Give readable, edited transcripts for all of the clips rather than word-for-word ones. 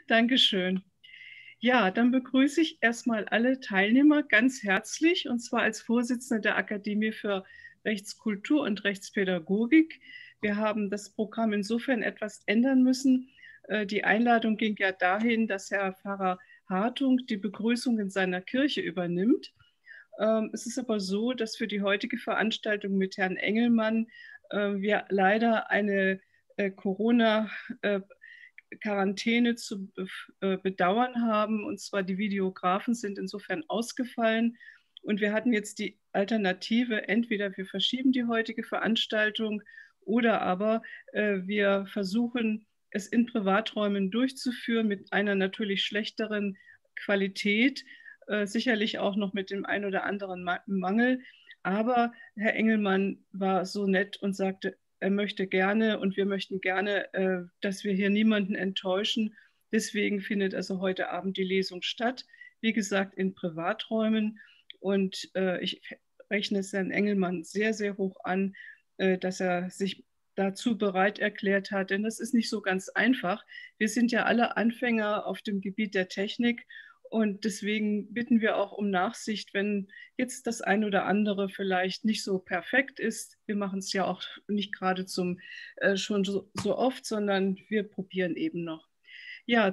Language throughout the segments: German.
Dankeschön. Ja, dann begrüße ich erstmal alle Teilnehmer ganz herzlich, und zwar als Vorsitzende der Akademie für Rechtskultur und Rechtspädagogik. Wir haben das Programm insofern etwas ändern müssen. Die Einladung ging ja dahin, dass Herr Pfarrer Hartung die Begrüßung in seiner Kirche übernimmt. Es ist aber so, dass für die heutige Veranstaltung mit Herrn Engelmann wir leider eine Corona- Quarantäne zu bedauern haben. Und zwar die Videografen sind insofern ausgefallen. Und wir hatten jetzt die Alternative, entweder wir verschieben die heutige Veranstaltung oder aber wir versuchen, es in Privaträumen durchzuführen mit einer natürlich schlechteren Qualität, sicherlich auch noch mit dem einen oder anderen Mangel. Aber Herr Engelmann war so nett und sagte, er möchte gerne und wir möchten gerne, dass wir hier niemanden enttäuschen. Deswegen findet also heute Abend die Lesung statt. Wie gesagt, in Privaträumen. Und ich rechne es Herrn Engelmann sehr, sehr hoch an, dass er sich dazu bereit erklärt hat. Denn das ist nicht so ganz einfach. Wir sind ja alle Anfänger auf dem Gebiet der Technik. Und deswegen bitten wir auch um Nachsicht, wenn jetzt das ein oder andere vielleicht nicht so perfekt ist. Wir machen es ja auch nicht gerade schon so oft, sondern wir probieren eben noch. Ja,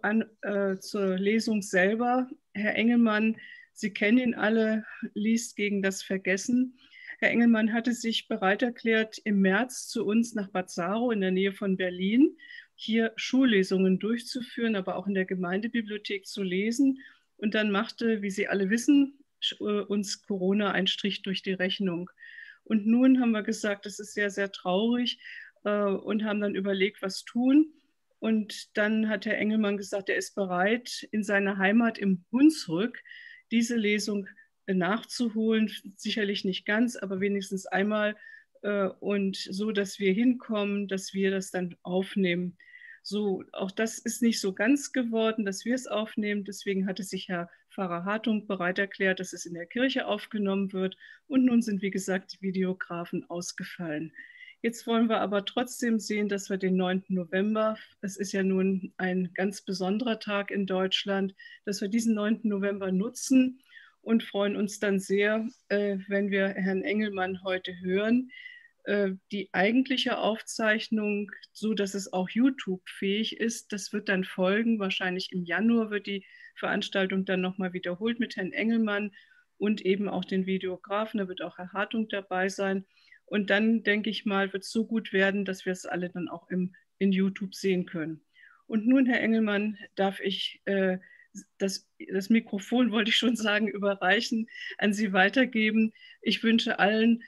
zur Lesung selber. Herr Engelmann, Sie kennen ihn alle, liest gegen das Vergessen. Herr Engelmann hatte sich bereit erklärt, im März zu uns nach Bazzaro in der Nähe von Berlin hier Schullesungen durchzuführen, aber auch in der Gemeindebibliothek zu lesen. Und dann machte, wie Sie alle wissen, uns Corona einen Strich durch die Rechnung. Und nun haben wir gesagt, das ist sehr, sehr traurig und haben dann überlegt, was tun. Und dann hat Herr Engelmann gesagt, er ist bereit, in seiner Heimat im Hunsrück diese Lesung nachzuholen. Sicherlich nicht ganz, aber wenigstens einmal. Und so, dass wir hinkommen, dass wir das dann aufnehmen. So, auch das ist nicht so ganz geworden, dass wir es aufnehmen. Deswegen hatte sich Herr Pfarrer Hartung bereit erklärt, dass es in der Kirche aufgenommen wird. Und nun sind, wie gesagt, die Videografen ausgefallen. Jetzt wollen wir aber trotzdem sehen, dass wir den 9. November, es ist ja nun ein ganz besonderer Tag in Deutschland, dass wir diesen 9. November nutzen und freuen uns dann sehr, wenn wir Herrn Engelmann heute hören. Die eigentliche Aufzeichnung, so dass es auch YouTube-fähig ist, das wird dann folgen. Wahrscheinlich im Januar wird die Veranstaltung dann nochmal wiederholt mit Herrn Engelmann und eben auch den Videografen. Da wird auch Herr Hartung dabei sein. Und dann, denke ich mal, wird es so gut werden, dass wir es alle dann auch in YouTube sehen können. Und nun, Herr Engelmann, darf ich das Mikrofon, wollte ich schon sagen, überreichen, an Sie weitergeben. Ich wünsche allen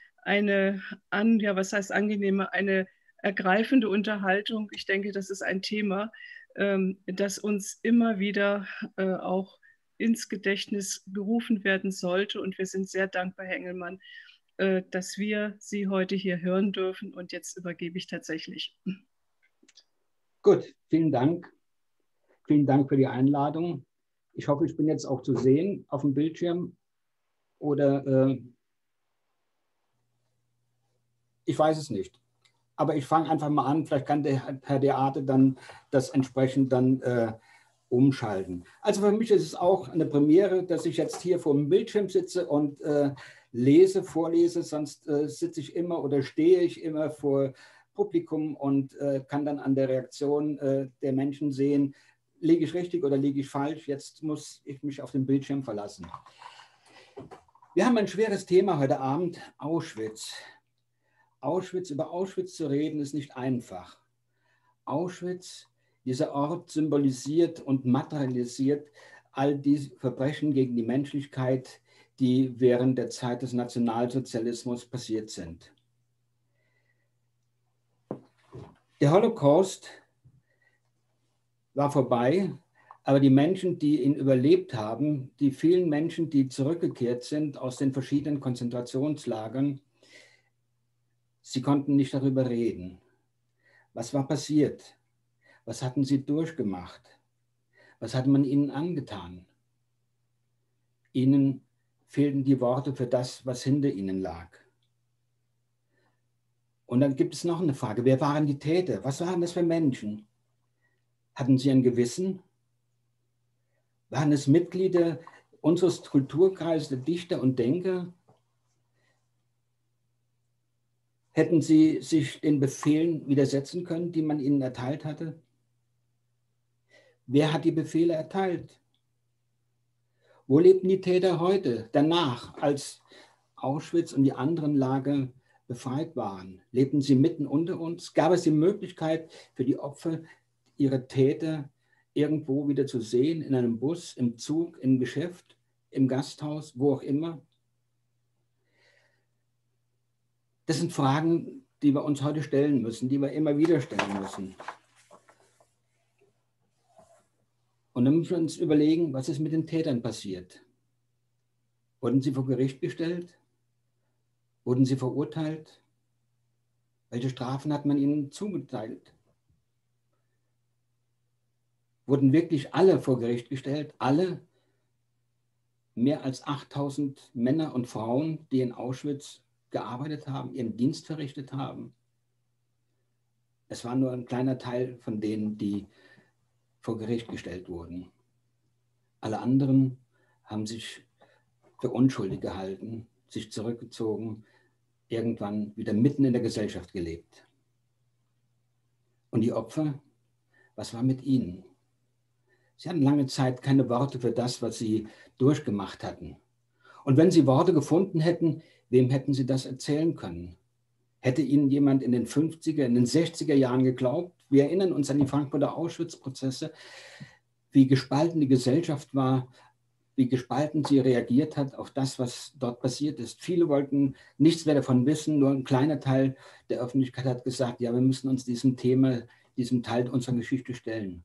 ja, was heißt angenehme, eine ergreifende Unterhaltung. Ich denke, das ist ein Thema, das uns immer wieder auch ins Gedächtnis gerufen werden sollte. Und wir sind sehr dankbar, Herr Engelmann, dass wir Sie heute hier hören dürfen. Und jetzt übergebe ich tatsächlich. Gut, vielen Dank. Vielen Dank für die Einladung. Ich hoffe, ich bin jetzt auch zu sehen auf dem Bildschirm. Oder ich weiß es nicht. Aber ich fange einfach mal an. Vielleicht kann der Herr Deate dann das entsprechend dann umschalten. Also für mich ist es auch eine Premiere, dass ich jetzt hier vor dem Bildschirm sitze und vorlese. Sonst sitze ich immer oder stehe ich immer vor Publikum und kann dann an der Reaktion der Menschen sehen, liege ich richtig oder liege ich falsch. Jetzt muss ich mich auf den Bildschirm verlassen. Wir haben ein schweres Thema heute Abend, Auschwitz. Über Auschwitz zu reden, ist nicht einfach. Auschwitz, dieser Ort symbolisiert und materialisiert all die Verbrechen gegen die Menschlichkeit, die während der Zeit des Nationalsozialismus passiert sind. Der Holocaust war vorbei, aber die Menschen, die ihn überlebt haben, die vielen Menschen, die zurückgekehrt sind aus den verschiedenen Konzentrationslagern, sie konnten nicht darüber reden. Was war passiert? Was hatten sie durchgemacht? Was hat man ihnen angetan? Ihnen fehlten die Worte für das, was hinter ihnen lag. Und dann gibt es noch eine Frage, wer waren die Täter? Was waren das für Menschen? Hatten sie ein Gewissen? Waren es Mitglieder unseres Kulturkreises, der Dichter und Denker? Hätten sie sich den Befehlen widersetzen können, die man ihnen erteilt hatte? Wer hat die Befehle erteilt? Wo lebten die Täter heute, danach, als Auschwitz und die anderen Lager befreit waren? Lebten sie mitten unter uns? Gab es die Möglichkeit für die Opfer, ihre Täter irgendwo wieder zu sehen, in einem Bus, im Zug, im Geschäft, im Gasthaus, wo auch immer? Das sind Fragen, die wir uns heute stellen müssen, die wir immer wieder stellen müssen. Und dann müssen wir uns überlegen, was ist mit den Tätern passiert? Wurden sie vor Gericht gestellt? Wurden sie verurteilt? Welche Strafen hat man ihnen zugeteilt? Wurden wirklich alle vor Gericht gestellt? Alle? Mehr als 8000 Männer und Frauen, die in Auschwitz gearbeitet haben, ihren Dienst verrichtet haben? Es war nur ein kleiner Teil von denen, die vor Gericht gestellt wurden. Alle anderen haben sich für unschuldig gehalten, sich zurückgezogen, irgendwann wieder mitten in der Gesellschaft gelebt. Und die Opfer, was war mit ihnen? Sie hatten lange Zeit keine Worte für das, was sie durchgemacht hatten. Und wenn sie Worte gefunden hätten, wem hätten sie das erzählen können? Hätte ihnen jemand in den 50er, in den 60er Jahren geglaubt? Wir erinnern uns an die Frankfurter Auschwitz-Prozesse, wie gespalten die Gesellschaft war, wie gespalten sie reagiert hat auf das, was dort passiert ist. Viele wollten nichts mehr davon wissen, nur ein kleiner Teil der Öffentlichkeit hat gesagt, ja, wir müssen uns diesem Thema, diesem Teil unserer Geschichte stellen.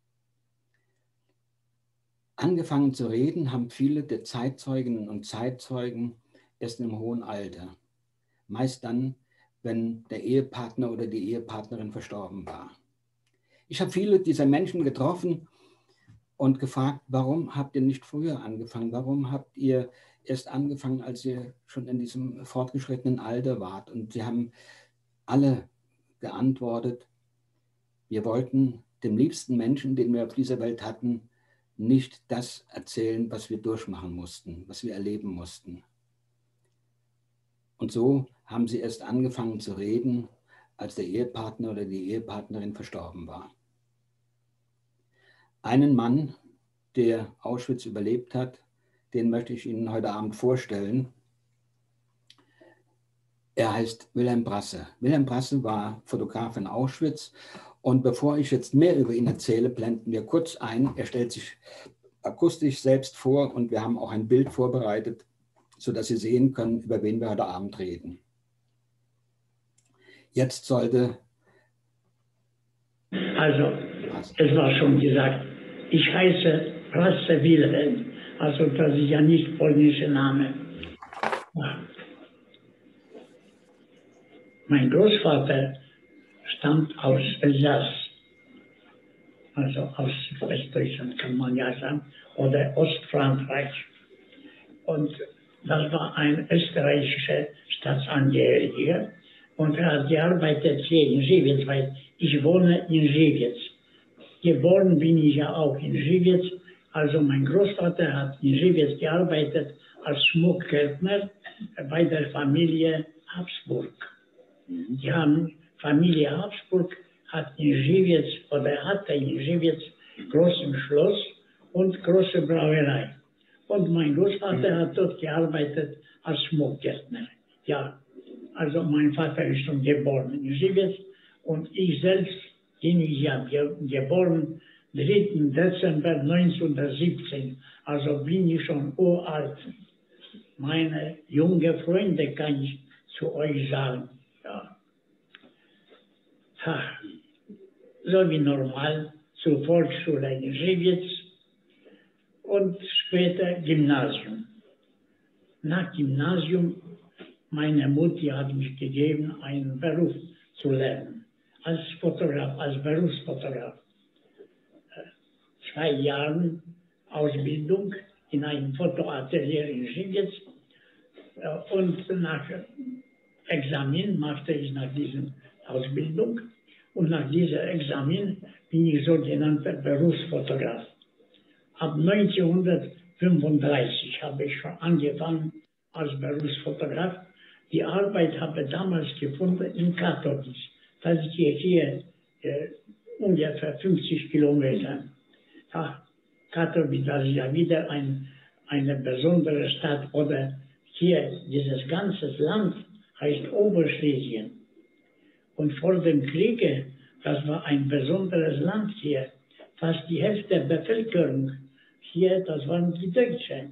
Angefangen zu reden haben viele der Zeitzeuginnen und Zeitzeugen erst im hohen Alter. Meist dann, wenn der Ehepartner oder die Ehepartnerin verstorben war. Ich habe viele dieser Menschen getroffen und gefragt, warum habt ihr nicht früher angefangen? Warum habt ihr erst angefangen, als ihr schon in diesem fortgeschrittenen Alter wart? Und sie haben alle geantwortet, wir wollten dem liebsten Menschen, den wir auf dieser Welt hatten, nicht das erzählen, was wir durchmachen mussten, was wir erleben mussten. Und so haben sie erst angefangen zu reden, als der Ehepartner oder die Ehepartnerin verstorben war. Einen Mann, der Auschwitz überlebt hat, den möchte ich Ihnen heute Abend vorstellen. Er heißt Wilhelm Brasse. Wilhelm Brasse war Fotograf in Auschwitz. Und bevor ich jetzt mehr über ihn erzähle, blenden wir kurz ein. Er stellt sich akustisch selbst vor und wir haben auch ein Bild vorbereitet, sodass Sie sehen können, über wen wir heute Abend reden. Jetzt sollte... Also, es war schon gesagt, ich heiße Brasse Wilhelm, also das ist ja nicht polnischer Name. Mein Großvater stammt aus Elsass, also aus Westdeutschland kann man ja sagen, oder Ostfrankreich. Und das war ein österreichischer Staatsangehöriger und er hat gearbeitet hier in Żywiec, weil ich wohne in Żywiec. Geboren bin ich ja auch in Żywiec, also mein Großvater hat in Żywiec gearbeitet als Schmuckgärtner bei der Familie Habsburg. Die Familie Habsburg hat in Żywiec oder hatte in Żywiec großes Schloss und große Brauerei. Und mein Großvater hat dort gearbeitet als Schmuckgärtner. Ja, also mein Vater ist schon geboren in Żywiec und ich selbst bin ich ja geboren 3. Dezember 1917. Also bin ich schon uralt. Meine jungen Freunde kann ich zu euch sagen. Ja. So wie normal zur Volksschule in Żywiec und später Gymnasium. Nach Gymnasium, meine Mutter hat mich gegeben, einen Beruf zu lernen. Als Fotograf, als Berufsfotograf. 2 Jahre Ausbildung in einem Fotoatelier in Żywiec und nach Examen machte ich nach dieser Ausbildung und nach dieser Examen bin ich sogenannter Berufsfotograf. ab 1935 habe ich schon angefangen als Berufsfotograf. Die Arbeit habe ich damals gefunden in Katowice. Das ist hier ungefähr 50 Kilometer. Ja, Katowice, das ist ja wieder eine besondere Stadt. Oder hier, dieses ganze Land heißt Oberschlesien. Und vor dem Kriege, das war ein besonderes Land hier. Fast die Hälfte der Bevölkerung hier, das waren die Deutschen.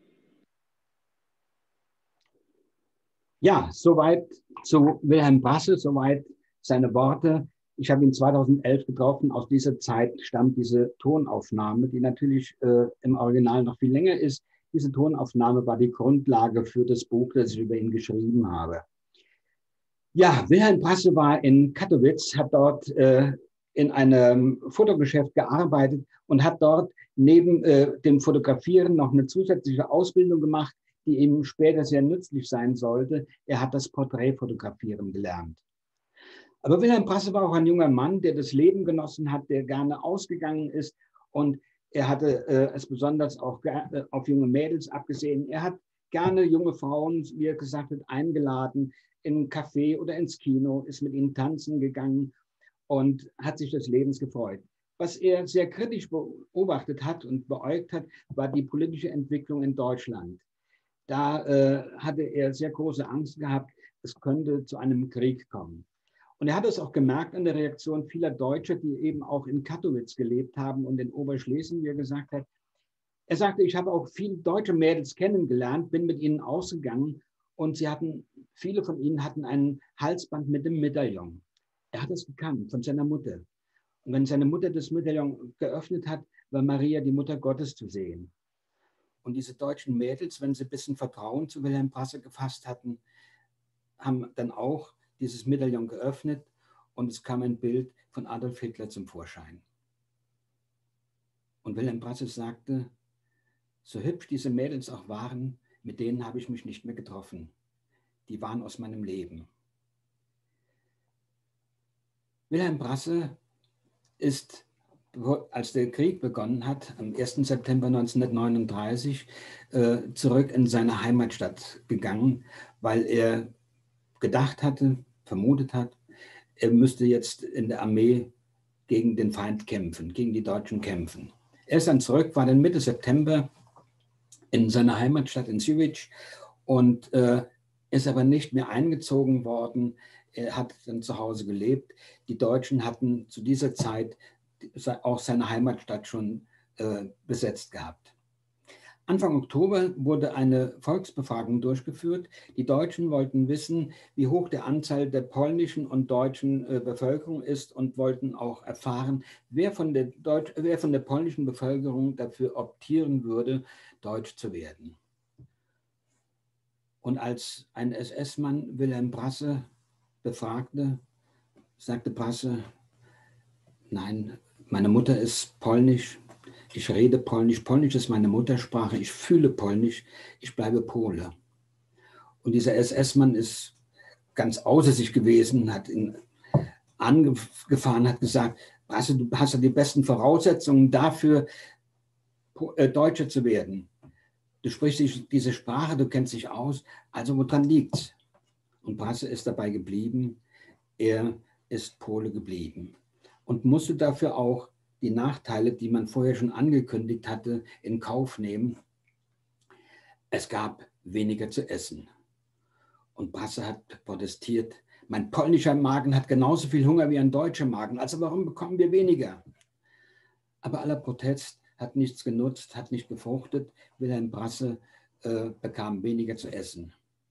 Ja, soweit zu Wilhelm Brasse, soweit seine Worte. Ich habe ihn 2011 getroffen. Aus dieser Zeit stammt diese Tonaufnahme, die natürlich im Original noch viel länger ist. Diese Tonaufnahme war die Grundlage für das Buch, das ich über ihn geschrieben habe. Ja, Wilhelm Brasse war in Katowice, hat dort in einem Fotogeschäft gearbeitet und hat dort neben dem Fotografieren noch eine zusätzliche Ausbildung gemacht, die ihm später sehr nützlich sein sollte. Er hat das Porträtfotografieren gelernt. Aber Wilhelm Brasse war auch ein junger Mann, der das Leben genossen hat, der gerne ausgegangen ist, und er hatte es besonders auch auf junge Mädels abgesehen. Er hat gerne junge Frauen, wie er gesagt hat, eingeladen in ein Café oder ins Kino, ist mit ihnen tanzen gegangen und hat sich des Lebens gefreut. Was er sehr kritisch beobachtet hat und beäugt hat, war die politische Entwicklung in Deutschland. Da hatte er sehr große Angst gehabt, es könnte zu einem Krieg kommen. Und er hat es auch gemerkt an der Reaktion vieler Deutscher, die eben auch in Katowice gelebt haben und in Oberschlesien, wie er gesagt hat. Er sagte, ich habe auch viele deutsche Mädels kennengelernt, bin mit ihnen ausgegangen und viele von ihnen hatten ein Halsband mit dem Medaillon. Er hat es gekannt von seiner Mutter. Und wenn seine Mutter das Medaillon geöffnet hat, war Maria, die Mutter Gottes, zu sehen. Und diese deutschen Mädels, wenn sie ein bisschen Vertrauen zu Wilhelm Brasse gefasst hatten, haben dann auch dieses Medaillon geöffnet und es kam ein Bild von Adolf Hitler zum Vorschein. Und Wilhelm Brasse sagte, so hübsch diese Mädels auch waren, mit denen habe ich mich nicht mehr getroffen. Die waren aus meinem Leben. Wilhelm Brasse ist, als der Krieg begonnen hat, am 1. September 1939, zurück in seine Heimatstadt gegangen, weil er gedacht hatte, vermutet hat, er müsste jetzt in der Armee gegen den Feind kämpfen, gegen die Deutschen kämpfen. Er ist dann zurück, war dann Mitte September in seiner Heimatstadt in Siewicz und ist aber nicht mehr eingezogen worden. Er hat dann zu Hause gelebt. Die Deutschen hatten zu dieser Zeit auch seine Heimatstadt schon besetzt gehabt. Anfang Oktober wurde eine Volksbefragung durchgeführt. Die Deutschen wollten wissen, wie hoch der Anteil der polnischen und deutschen Bevölkerung ist und wollten auch erfahren, wer von der polnischen Bevölkerung dafür optieren würde, deutsch zu werden. Und als ein SS-Mann Wilhelm Brasse befragte, sagte Brasse, nein, meine Mutter ist polnisch, ich rede Polnisch, Polnisch ist meine Muttersprache, ich fühle Polnisch, ich bleibe Pole. Und dieser SS-Mann ist ganz außer sich gewesen, hat ihn angefahren, hat gesagt, Brasse, du hast ja die besten Voraussetzungen dafür, Deutscher zu werden. Du sprichst diese Sprache, du kennst dich aus, also woran liegt's? Und Brasse ist dabei geblieben, er ist Pole geblieben und musste dafür auch die Nachteile, die man vorher schon angekündigt hatte, in Kauf nehmen. Es gab weniger zu essen. Und Brasse hat protestiert, mein polnischer Magen hat genauso viel Hunger wie ein deutscher Magen, also warum bekommen wir weniger? Aber aller Protest hat nichts genutzt, hat nicht gefruchtet. Wilhelm Brasse bekam weniger zu essen.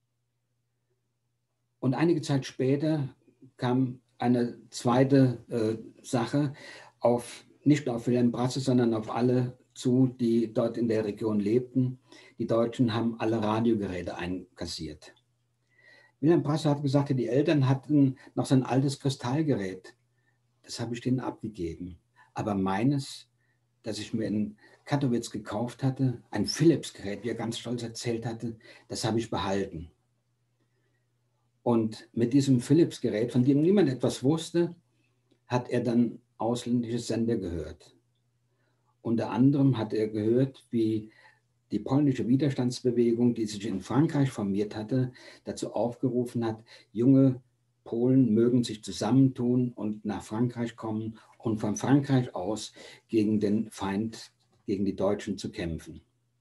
Und einige Zeit später kam eine zweite Sache nicht auf Wilhelm Brasse, sondern auf alle zu, die dort in der Region lebten. Die Deutschen haben alle Radiogeräte einkassiert. Wilhelm Brasse hat gesagt, die Eltern hatten noch sein altes Kristallgerät. Das habe ich denen abgegeben. Aber meines, das ich mir in Katowice gekauft hatte, ein Philips-Gerät, wie er ganz stolz erzählt hatte, das habe ich behalten. Und mit diesem Philips-Gerät, von dem niemand etwas wusste, hat er dann ausländische Sender gehört. Unter anderem hat er gehört, wie die polnische Widerstandsbewegung, die sich in Frankreich formiert hatte, dazu aufgerufen hat, junge Polen mögen sich zusammentun und nach Frankreich kommen und von Frankreich aus gegen den Feind, gegen die Deutschen zu kämpfen.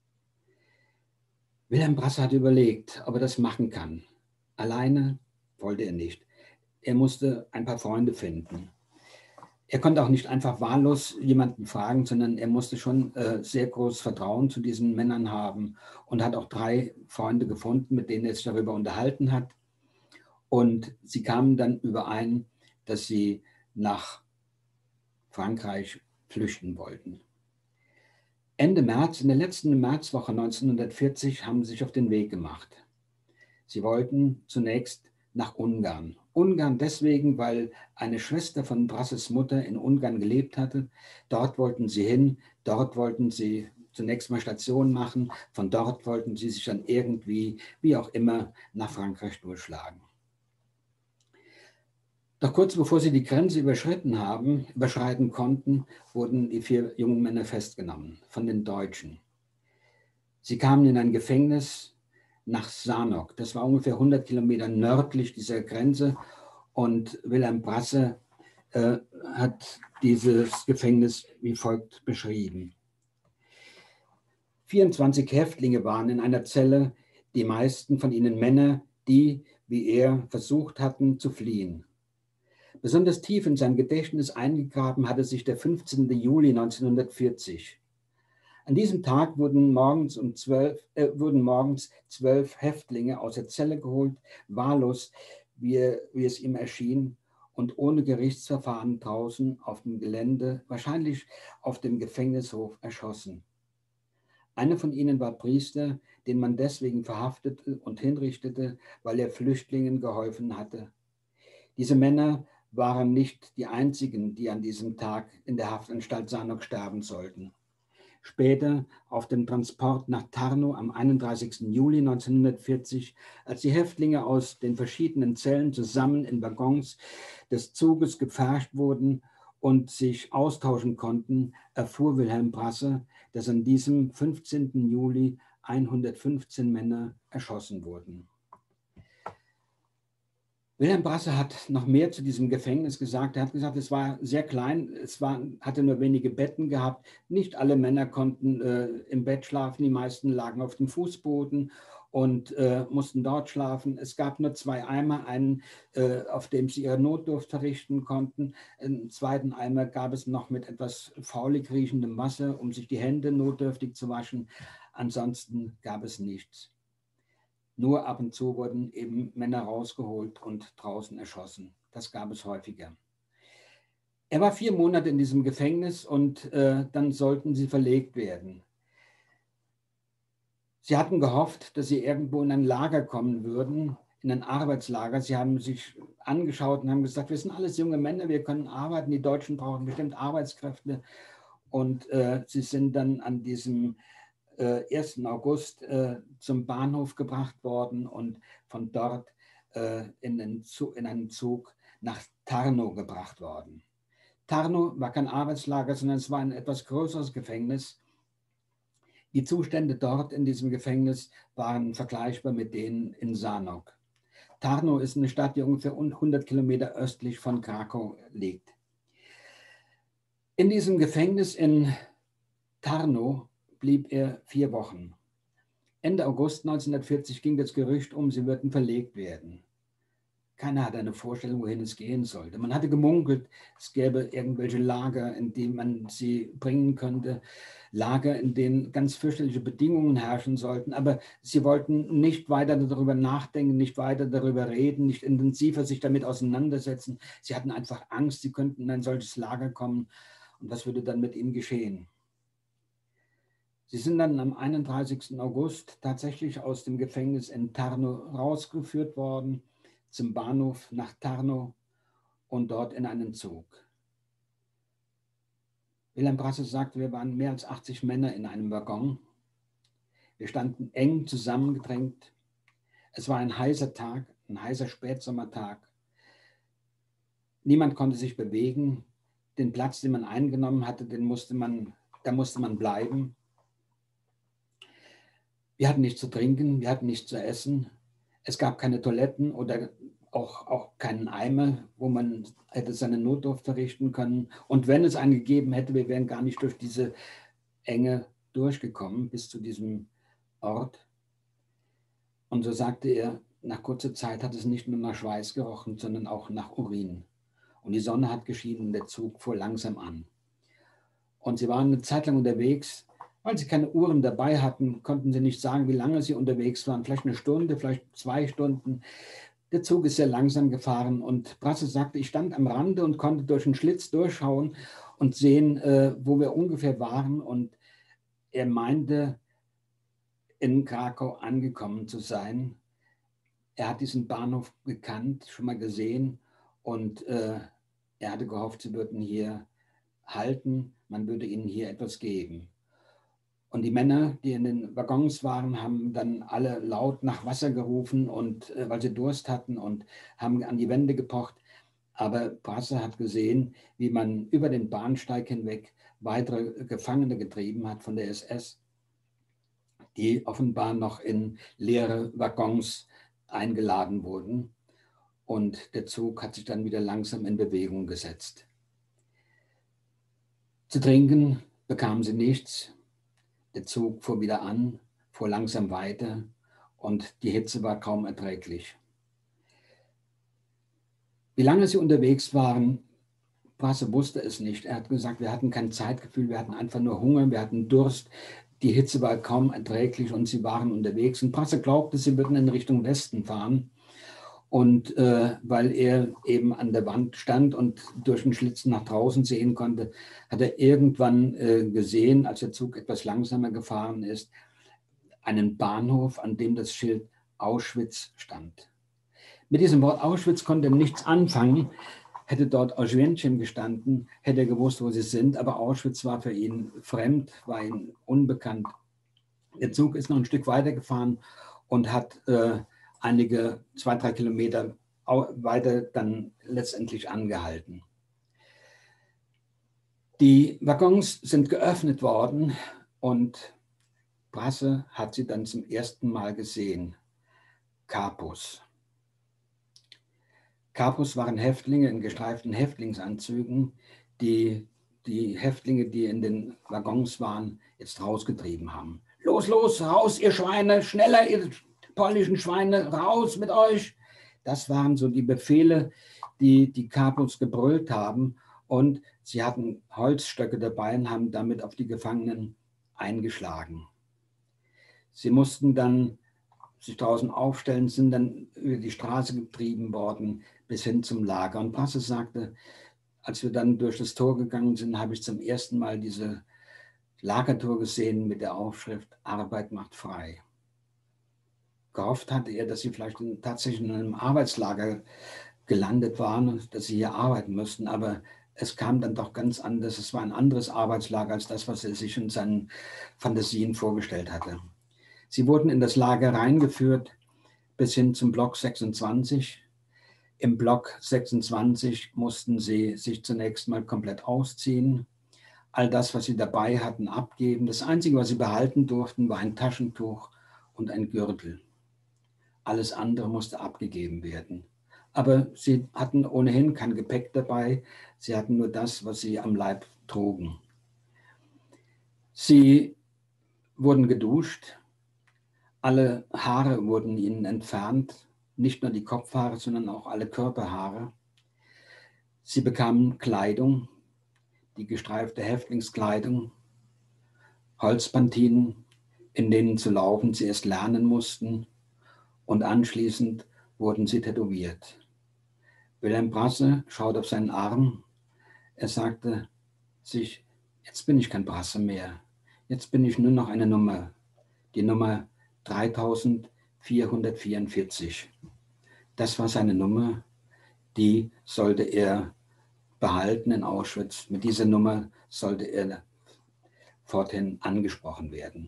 Wilhelm Brasse hat überlegt, ob er das machen kann. Alleine wollte er nicht. Er musste ein paar Freunde finden. Er konnte auch nicht einfach wahllos jemanden fragen, sondern er musste schon sehr großes Vertrauen zu diesen Männern haben und hat auch 3 Freunde gefunden, mit denen er sich darüber unterhalten hat. Und sie kamen dann überein, dass sie nach Frankreich flüchten wollten. Ende März, in der letzten Märzwoche 1940, haben sie sich auf den Weg gemacht. Sie wollten zunächst nach Ungarn. Ungarn deswegen, weil eine Schwester von Brasses Mutter in Ungarn gelebt hatte. Dort wollten sie hin, dort wollten sie zunächst mal Station machen, von dort wollten sie sich dann irgendwie, wie auch immer, nach Frankreich durchschlagen. Doch kurz bevor sie die Grenze überschreiten konnten, wurden die 4 jungen Männer festgenommen von den Deutschen. Sie kamen in ein Gefängnis nach Sanok. Das war ungefähr 100 Kilometer nördlich dieser Grenze. Und Wilhelm Brasse hat dieses Gefängnis wie folgt beschrieben. 24 Häftlinge waren in einer Zelle, die meisten von ihnen Männer, die, wie er, versucht hatten zu fliehen. Besonders tief in sein Gedächtnis eingegraben hatte sich der 15. Juli 1940. An diesem Tag wurden morgens 12 Häftlinge aus der Zelle geholt, wahllos, wie es ihm erschien, und ohne Gerichtsverfahren draußen auf dem Gelände, wahrscheinlich auf dem Gefängnishof, erschossen. Einer von ihnen war Priester, den man deswegen verhaftete und hinrichtete, weil er Flüchtlingen geholfen hatte. Diese Männer waren nicht die einzigen, die an diesem Tag in der Haftanstalt Sanok sterben sollten. Später, auf dem Transport nach Tarnow am 31. Juli 1940, als die Häftlinge aus den verschiedenen Zellen zusammen in Waggons des Zuges gepfercht wurden und sich austauschen konnten, erfuhr Wilhelm Brasse, dass an diesem 15. Juli 115 Männer erschossen wurden. Wilhelm Brasse hat noch mehr zu diesem Gefängnis gesagt. Er hat gesagt, es war sehr klein, hatte nur wenige Betten gehabt. Nicht alle Männer konnten im Bett schlafen, die meisten lagen auf dem Fußboden und mussten dort schlafen. Es gab nur 2 Eimer, einen, auf dem sie ihre Notdurft verrichten konnten. Einen zweiten Eimer gab es noch mit etwas faulig riechendem Wasser, um sich die Hände notdürftig zu waschen. Ansonsten gab es nichts. Nur ab und zu wurden eben Männer rausgeholt und draußen erschossen. Das gab es häufiger. Er war 4 Monate in diesem Gefängnis und dann sollten sie verlegt werden. Sie hatten gehofft, dass sie irgendwo in ein Lager kommen würden, in ein Arbeitslager. Sie haben sich angeschaut und haben gesagt, wir sind alles junge Männer, wir können arbeiten, die Deutschen brauchen bestimmt Arbeitskräfte. Und sie sind dann an diesem 1. August zum Bahnhof gebracht worden und von dort in einen Zug nach Tarnow gebracht worden. Tarnow war kein Arbeitslager, sondern es war ein etwas größeres Gefängnis. Die Zustände dort in diesem Gefängnis waren vergleichbar mit denen in Sanok. Tarnow ist eine Stadt, die ungefähr 100 Kilometer östlich von Krakau liegt. In diesem Gefängnis in Tarnow blieb er 4 Wochen. Ende August 1940 ging das Gerücht um, sie würden verlegt werden. Keiner hatte eine Vorstellung, wohin es gehen sollte. Man hatte gemunkelt, es gäbe irgendwelche Lager, in die man sie bringen könnte. Lager, in denen ganz fürchterliche Bedingungen herrschen sollten. Aber sie wollten nicht weiter darüber nachdenken, nicht weiter darüber reden, nicht intensiver sich damit auseinandersetzen. Sie hatten einfach Angst, sie könnten in ein solches Lager kommen. Und was würde dann mit ihnen geschehen? Sie sind dann am 31. August tatsächlich aus dem Gefängnis in Tarnow rausgeführt worden, zum Bahnhof nach Tarnow und dort in einen Zug. Wilhelm Brasse sagte, wir waren mehr als 80 Männer in einem Waggon. Wir standen eng zusammengedrängt. Es war ein heißer Tag, ein heißer Spätsommertag. Niemand konnte sich bewegen. Den Platz, den man eingenommen hatte, den musste man Da musste man bleiben. Wir hatten nichts zu trinken, wir hatten nichts zu essen. Es gab keine Toiletten oder auch keinen Eimer, wo man hätte seine Notdurft verrichten können. Und wenn es einen gegeben hätte, wir wären gar nicht durch diese Enge durchgekommen bis zu diesem Ort. Und so sagte er, nach kurzer Zeit hat es nicht nur nach Schweiß gerochen, sondern auch nach Urin. Und die Sonne hat geschienen, der Zug fuhr langsam an. Und sie waren eine Zeit lang unterwegs. Weil sie keine Uhren dabei hatten, konnten sie nicht sagen, wie lange sie unterwegs waren. Vielleicht eine Stunde, vielleicht 2 Stunden. Der Zug ist sehr langsam gefahren und Brasse sagte, ich stand am Rande und konnte durch den Schlitz durchschauen und sehen, wo wir ungefähr waren. Und er meinte, in Krakau angekommen zu sein. Er hat diesen Bahnhof gekannt, schon mal gesehen und er hatte gehofft, sie würden hier halten, man würde ihnen hier etwas geben. Und die Männer, die in den Waggons waren, haben dann alle laut nach Wasser gerufen, und, weil sie Durst hatten, und haben an die Wände gepocht. Aber Brasse hat gesehen, wie man über den Bahnsteig hinweg weitere Gefangene getrieben hat von der SS, die offenbar noch in leere Waggons eingeladen wurden. Und der Zug hat sich dann wieder langsam in Bewegung gesetzt. Zu trinken bekamen sie nichts. Der Zug fuhr wieder an, fuhr langsam weiter und die Hitze war kaum erträglich. Wie lange sie unterwegs waren, Brasse wusste es nicht. Er hat gesagt, wir hatten kein Zeitgefühl, wir hatten einfach nur Hunger, wir hatten Durst. Die Hitze war kaum erträglich und sie waren unterwegs. Und Brasse glaubte, sie würden in Richtung Westen fahren. Und weil er eben an der Wand stand und durch den Schlitz nach draußen sehen konnte, hat er irgendwann gesehen, als der Zug etwas langsamer gefahren ist, einen Bahnhof, an dem das Schild Auschwitz stand. Mit diesem Wort Auschwitz konnte er nichts anfangen. Hätte dort Auschwitz gestanden, hätte er gewusst, wo sie sind. Aber Auschwitz war für ihn fremd, war ihm unbekannt. Der Zug ist noch ein Stück weiter gefahren und hat einige 2-3 Kilometer weiter dann letztendlich angehalten. Die Waggons sind geöffnet worden und Brasse hat sie dann zum ersten Mal gesehen. Kapus. Kapus waren Häftlinge in gestreiften Häftlingsanzügen, die die Häftlinge, die in den Waggons waren, jetzt rausgetrieben haben. Los, los, raus, ihr Schweine, schneller, ihr polnischen Schweine, raus mit euch. Das waren so die Befehle, die die Kapus gebrüllt haben. Und sie hatten Holzstöcke dabei und haben damit auf die Gefangenen eingeschlagen. Sie mussten dann sich draußen aufstellen, sind dann über die Straße getrieben worden bis hin zum Lager. Und Brasse sagte, als wir dann durch das Tor gegangen sind, habe ich zum ersten Mal diese Lagertor gesehen mit der Aufschrift Arbeit macht frei. Gehofft hatte er, dass sie vielleicht tatsächlich in einem Arbeitslager gelandet waren und dass sie hier arbeiten müssten, aber es kam dann doch ganz anders. Es war ein anderes Arbeitslager als das, was er sich in seinen Fantasien vorgestellt hatte. Sie wurden in das Lager reingeführt bis hin zum Block 26. Im Block 26 mussten sie sich zunächst mal komplett ausziehen, all das, was sie dabei hatten, abgeben. Das Einzige, was sie behalten durften, war ein Taschentuch und ein Gürtel. Alles andere musste abgegeben werden. Aber sie hatten ohnehin kein Gepäck dabei. Sie hatten nur das, was sie am Leib trugen. Sie wurden geduscht. Alle Haare wurden ihnen entfernt. Nicht nur die Kopfhaare, sondern auch alle Körperhaare. Sie bekamen Kleidung, die gestreifte Häftlingskleidung, Holzpantinen, in denen zu laufen sie erst lernen mussten. Und anschließend wurden sie tätowiert. Wilhelm Brasse schaut auf seinen Arm. Er sagte sich, jetzt bin ich kein Brasse mehr. Jetzt bin ich nur noch eine Nummer. Die Nummer 3444. Das war seine Nummer. Die sollte er behalten in Auschwitz. Mit dieser Nummer sollte er forthin angesprochen werden.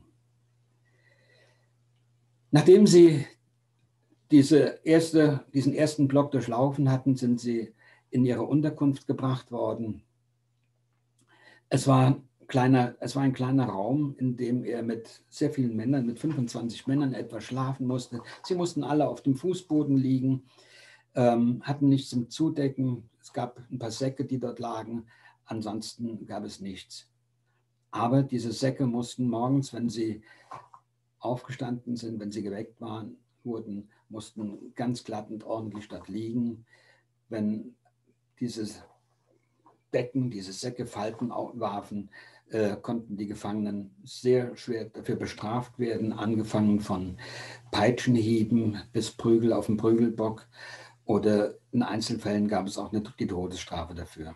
Nachdem sie diesen ersten Block durchlaufen hatten, sind sie in ihre Unterkunft gebracht worden. Es war es war ein kleiner Raum, in dem er mit sehr vielen Männern, mit 25 Männern etwa schlafen musste. Sie mussten alle auf dem Fußboden liegen, hatten nichts zum Zudecken. Es gab ein paar Säcke, die dort lagen. Ansonsten gab es nichts. Aber diese Säcke mussten morgens, wenn sie aufgestanden sind, wenn sie geweckt wurden, mussten ganz glatt und ordentlich dort liegen. Wenn diese Decken, diese Säcke Falten warfen, konnten die Gefangenen sehr schwer dafür bestraft werden, angefangen von Peitschenhieben bis Prügel auf dem Prügelbock, oder in Einzelfällen gab es auch die Todesstrafe dafür.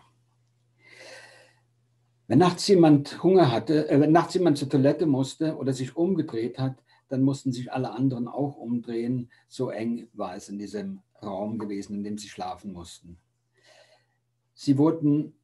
Wenn nachts jemand Hunger hatte, wenn nachts jemand zur Toilette musste oder sich umgedreht hat, dann mussten sich alle anderen auch umdrehen. So eng war es in diesem Raum gewesen, in dem sie schlafen mussten. Sie wurden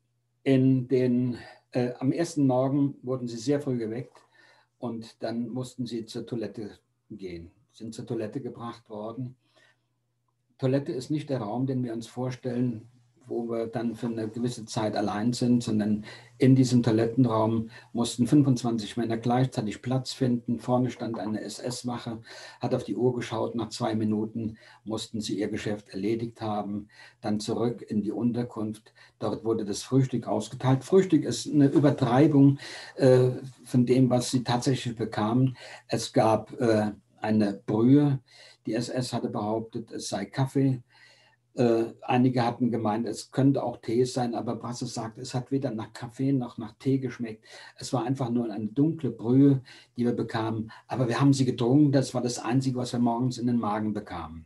am ersten Morgen wurden sie sehr früh geweckt und dann mussten sie zur Toilette gehen, sind zur Toilette gebracht worden. Toilette ist nicht der Raum, den wir uns vorstellen, wo wir dann für eine gewisse Zeit allein sind, sondern in diesem Toilettenraum mussten 25 Männer gleichzeitig Platz finden. Vorne stand eine SS-Wache, hat auf die Uhr geschaut. Nach 2 Minuten mussten sie ihr Geschäft erledigt haben. Dann zurück in die Unterkunft. Dort wurde das Frühstück ausgeteilt. Frühstück ist eine Übertreibung von dem, was sie tatsächlich bekamen. Es gab eine Brühe. Die SS hatte behauptet, es sei Kaffee. Einige hatten gemeint, es könnte auch Tee sein, aber Brasse sagt, es hat weder nach Kaffee noch nach Tee geschmeckt. Es war einfach nur eine dunkle Brühe, die wir bekamen. Aber wir haben sie getrunken, das war das Einzige, was wir morgens in den Magen bekamen.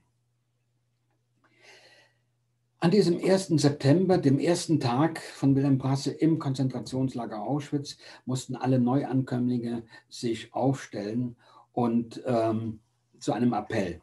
An diesem 1. September, dem ersten Tag von Wilhelm Brasse im Konzentrationslager Auschwitz, mussten alle Neuankömmlinge sich aufstellen und zu einem Appell.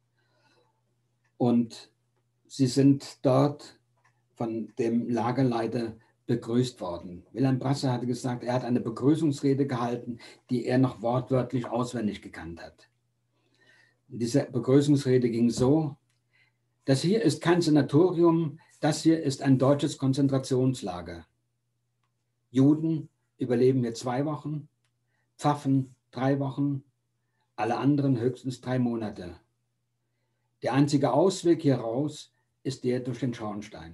Und sie sind dort von dem Lagerleiter begrüßt worden. Wilhelm Brasse hatte gesagt, er hat eine Begrüßungsrede gehalten, die er noch wortwörtlich auswendig gekannt hat. Diese Begrüßungsrede ging so: Das hier ist kein Sanatorium, das hier ist ein deutsches Konzentrationslager. Juden überleben hier 2 Wochen, Pfaffen 3 Wochen, alle anderen höchstens 3 Monate. Der einzige Ausweg hier raus ist der durch den Schornstein.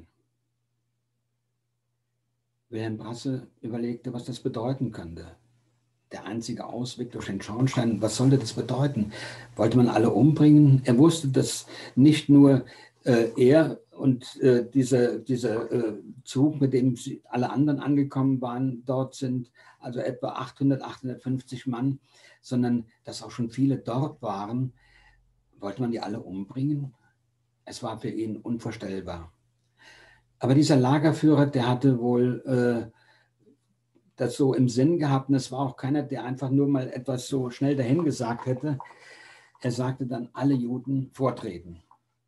Wilhelm Brasse überlegte, was das bedeuten könnte. Der einzige Ausweg durch den Schornstein, was sollte das bedeuten? Wollte man alle umbringen? Er wusste, dass nicht nur er und dieser Zug, mit dem alle anderen angekommen waren, dort sind, also etwa 800, 850 Mann, sondern dass auch schon viele dort waren. Wollte man die alle umbringen? Es war für ihn unvorstellbar. Aber dieser Lagerführer, der hatte wohl das so im Sinn gehabt, und es war auch keiner, der einfach nur mal etwas so schnell dahin gesagt hätte. Er sagte dann, alle Juden vortreten.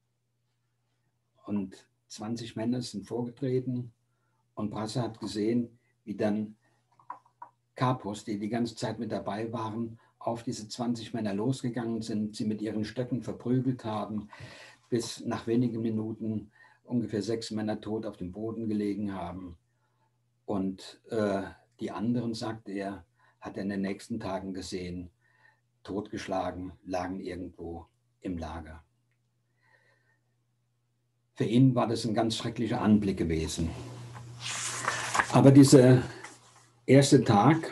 Und 20 Männer sind vorgetreten und Brasse hat gesehen, wie dann Kapos, die die ganze Zeit mit dabei waren, auf diese 20 Männer losgegangen sind, sie mit ihren Stöcken verprügelt haben, bis nach wenigen Minuten ungefähr 6 Männer tot auf dem Boden gelegen haben. Und die anderen, sagte er, hat er in den nächsten Tagen gesehen, totgeschlagen, lagen irgendwo im Lager. Für ihn war das ein ganz schrecklicher Anblick gewesen. Aber dieser erste Tag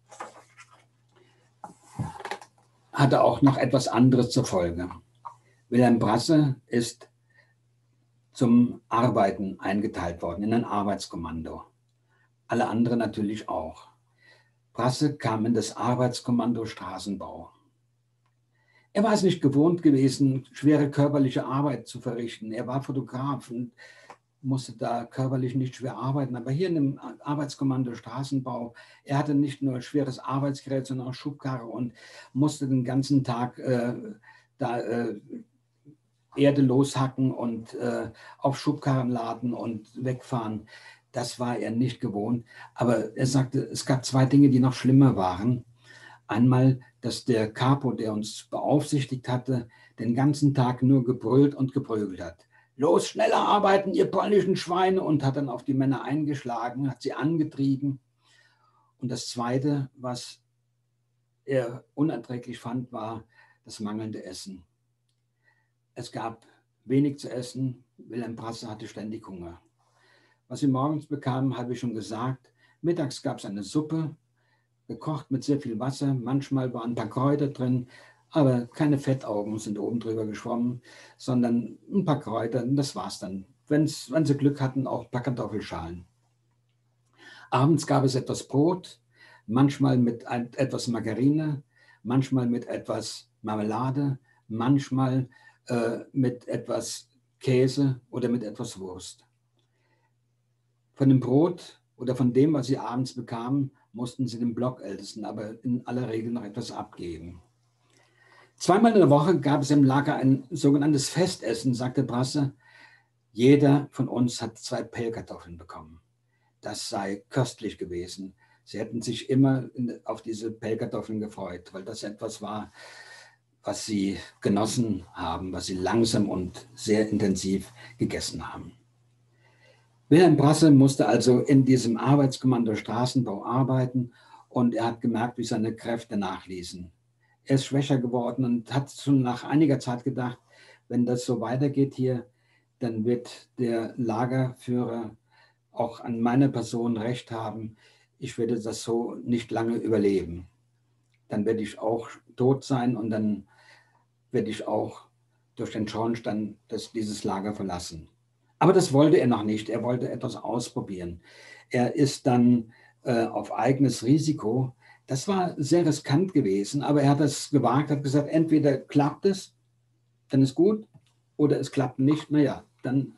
hatte auch noch etwas anderes zur Folge. Wilhelm Brasse ist zum Arbeiten eingeteilt worden, in ein Arbeitskommando. Alle anderen natürlich auch. Brasse kam in das Arbeitskommando Straßenbau. Er war es nicht gewohnt gewesen, schwere körperliche Arbeit zu verrichten. Er war Fotograf und musste da körperlich nicht schwer arbeiten. Aber hier in dem Arbeitskommando Straßenbau, er hatte nicht nur schweres Arbeitsgerät, sondern auch Schubkarre und musste den ganzen Tag Erde loshacken und auf Schubkarren laden und wegfahren. Das war er nicht gewohnt. Aber er sagte, es gab 2 Dinge, die noch schlimmer waren. Einmal, dass der Capo, der uns beaufsichtigt hatte, den ganzen Tag nur gebrüllt und geprügelt hat. Los, schneller arbeiten, ihr polnischen Schweine, und hat dann auf die Männer eingeschlagen, hat sie angetrieben. Und das Zweite, was er unerträglich fand, war das mangelnde Essen. Es gab wenig zu essen. Wilhelm Brasse hatte ständig Hunger. Was sie morgens bekamen, habe ich schon gesagt. Mittags gab es eine Suppe, gekocht mit sehr viel Wasser. Manchmal waren ein paar Kräuter drin, aber keine Fettaugen sind oben drüber geschwommen, sondern ein paar Kräuter, und das war's dann. Wenn sie Glück hatten, auch ein paar Kartoffelschalen. Abends gab es etwas Brot, manchmal mit etwas Margarine, manchmal mit etwas Marmelade, manchmal mit etwas Käse oder mit etwas Wurst. Von dem Brot oder von dem, was sie abends bekamen, mussten sie dem Blockältesten aber in aller Regel noch etwas abgeben. Zweimal in der Woche gab es im Lager ein sogenanntes Festessen, sagte Brasse. Jeder von uns hat 2 Pellkartoffeln bekommen. Das sei köstlich gewesen. Sie hätten sich immer auf diese Pellkartoffeln gefreut, weil das etwas war, was sie genossen haben, was sie langsam und sehr intensiv gegessen haben. Wilhelm Brasse musste also in diesem Arbeitskommando Straßenbau arbeiten und er hat gemerkt, wie seine Kräfte nachließen. Er ist schwächer geworden und hat schon nach einiger Zeit gedacht, wenn das so weitergeht hier, dann wird der Lagerführer auch an meiner Person recht haben. Ich werde das so nicht lange überleben. Dann werde ich auch tot sein und dann werde ich auch durch den Schornstein dieses Lager verlassen. Aber das wollte er noch nicht. Er wollte etwas ausprobieren. Er ist dann auf eigenes Risiko. Das war sehr riskant gewesen, aber er hat es gewagt, hat gesagt, entweder klappt es, dann ist gut, oder es klappt nicht, naja, dann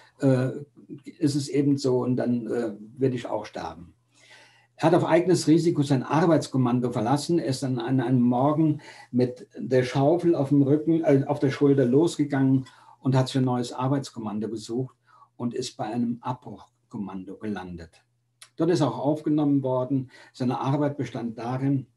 ist es eben so und dann werde ich auch sterben. Er hat auf eigenes Risiko sein Arbeitskommando verlassen. Er ist dann an einem Morgen mit der Schaufel auf dem Rücken, auf der Schulter losgegangen und hat sich ein neues Arbeitskommando gesucht und ist bei einem Abbruchkommando gelandet. Dort ist er auch aufgenommen worden. Seine Arbeit bestand darin,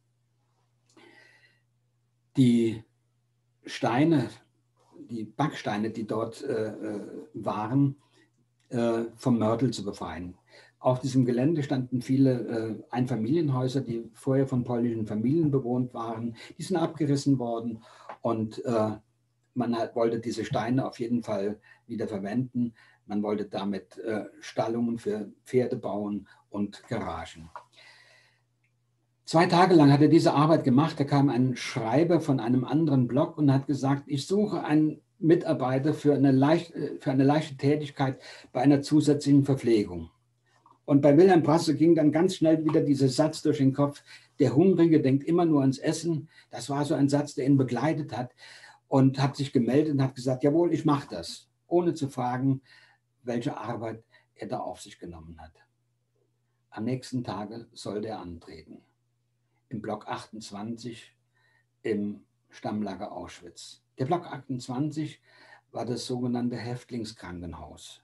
die Steine, die Backsteine, die dort waren, vom Mörtel zu befreien. Auf diesem Gelände standen viele Einfamilienhäuser, die vorher von polnischen Familien bewohnt waren. Die sind abgerissen worden und man wollte diese Steine auf jeden Fall wieder verwenden. Man wollte damit Stallungen für Pferde bauen und Garagen. 2 Tage lang hat er diese Arbeit gemacht. Da kam ein Schreiber von einem anderen Block und hat gesagt, ich suche einen Mitarbeiter für eine leichte Tätigkeit bei einer zusätzlichen Verpflegung. Und bei Wilhelm Brasse ging dann ganz schnell wieder dieser Satz durch den Kopf, der Hungrige denkt immer nur ans Essen. Das war so ein Satz, der ihn begleitet hat und hat sich gemeldet und hat gesagt, jawohl, ich mache das, ohne zu fragen, welche Arbeit er da auf sich genommen hat. Am nächsten Tage sollte er antreten, im Block 28 im Stammlager Auschwitz. Der Block 28 war das sogenannte Häftlingskrankenhaus.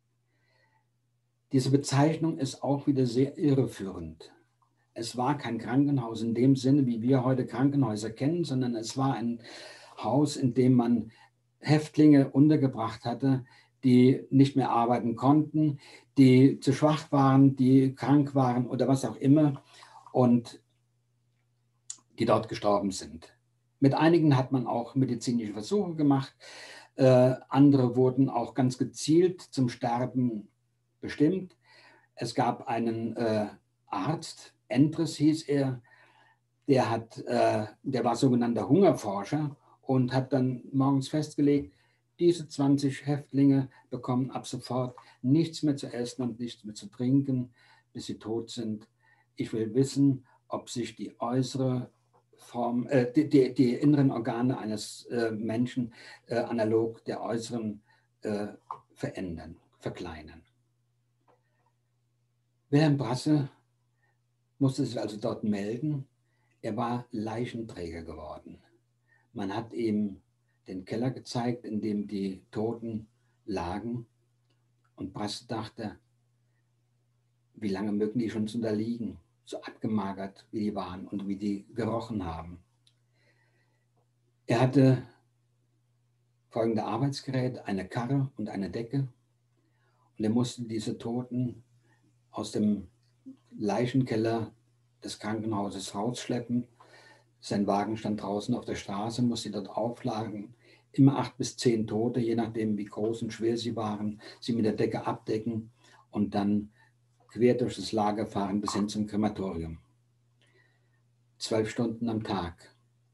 Diese Bezeichnung ist auch wieder sehr irreführend. Es war kein Krankenhaus in dem Sinne, wie wir heute Krankenhäuser kennen, sondern es war ein Haus, in dem man Häftlinge untergebracht hatte, die nicht mehr arbeiten konnten, die zu schwach waren, die krank waren oder was auch immer und die dort gestorben sind. Mit einigen hat man auch medizinische Versuche gemacht. Andere wurden auch ganz gezielt zum Sterben bestimmt. Es gab einen Arzt, Endres hieß er, der war sogenannter Hungerforscher und hat dann morgens festgelegt, diese 20 Häftlinge bekommen ab sofort nichts mehr zu essen und nichts mehr zu trinken, bis sie tot sind. Ich will wissen, ob sich die äußere Form, die inneren Organe eines Menschen analog der äußeren verändern, verkleinern. Wilhelm Brasse musste sich also dort melden. Er war Leichenträger geworden. Man hat ihm den Keller gezeigt, in dem die Toten lagen. Und Brasse dachte, wie lange mögen die schon so da liegen, so abgemagert, wie die waren und wie die gerochen haben. Er hatte folgende Arbeitsgeräte, eine Karre und eine Decke. Und er musste diese Toten aus dem Leichenkeller des Krankenhauses rausschleppen. Sein Wagen stand draußen auf der Straße, musste dort auflagen. Immer 8 bis 10 Tote, je nachdem, wie groß und schwer sie waren, sie mit der Decke abdecken und dann quer durch das Lager fahren bis hin zum Krematorium. 12 Stunden am Tag.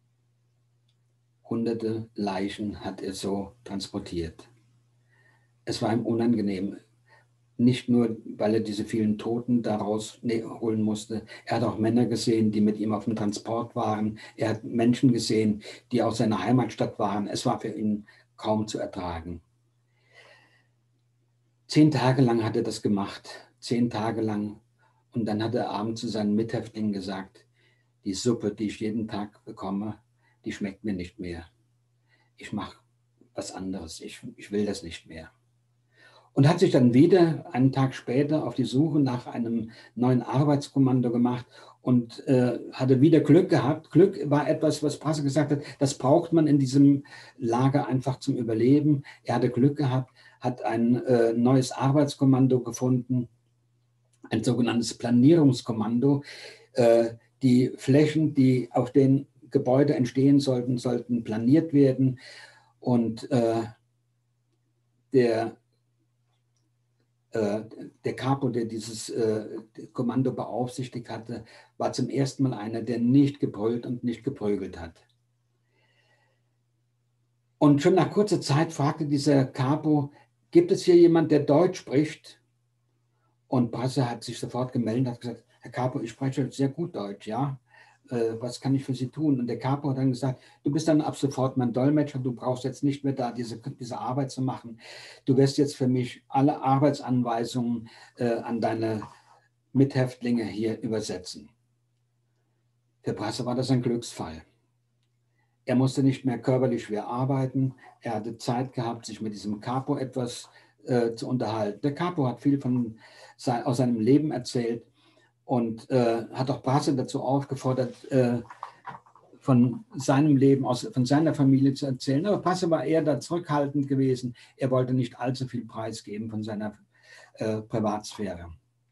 Hunderte Leichen hat er so transportiert. Es war ihm unangenehm. Nicht nur, weil er diese vielen Toten daraus holen musste. Er hat auch Männer gesehen, die mit ihm auf dem Transport waren. Er hat Menschen gesehen, die aus seiner Heimatstadt waren. Es war für ihn kaum zu ertragen. 10 Tage lang hat er das gemacht. 10 Tage lang. Und dann hat er abends zu seinen Mithäftlingen gesagt, die Suppe, die ich jeden Tag bekomme, die schmeckt mir nicht mehr. Ich mache was anderes. Ich will das nicht mehr. Und hat sich dann wieder einen Tag später auf die Suche nach einem neuen Arbeitskommando gemacht und hatte wieder Glück gehabt. Glück war etwas, was Prasse gesagt hat, das braucht man in diesem Lager einfach zum Überleben. Er hatte Glück gehabt, hat ein neues Arbeitskommando gefunden, ein sogenanntes Planierungskommando. Die Flächen, die auf den Gebäuden entstehen sollten, sollten planiert werden. Und der Capo, der dieses Kommando beaufsichtigt hatte, war zum ersten Mal einer, der nicht gebrüllt und nicht geprügelt hat. Und schon nach kurzer Zeit fragte dieser Capo, gibt es hier jemand, der Deutsch spricht? Und Prasse hat sich sofort gemeldet und hat gesagt, Herr Capo, ich spreche sehr gut Deutsch, ja. Was kann ich für Sie tun? Und der Capo hat dann gesagt, du bist dann ab sofort mein Dolmetscher, du brauchst jetzt nicht mehr da diese Arbeit zu machen. Du wirst jetzt für mich alle Arbeitsanweisungen an deine Mithäftlinge hier übersetzen. Für Prasse war das ein Glücksfall. Er musste nicht mehr körperlich schwer arbeiten, er hatte Zeit gehabt, sich mit diesem Capo etwas zu unterhalten. Der Capo hat viel aus seinem Leben erzählt und hat auch Prasse dazu aufgefordert, von seinem Leben, von seiner Familie zu erzählen. Aber Prasse war eher da zurückhaltend gewesen. Er wollte nicht allzu viel preisgeben von seiner Privatsphäre.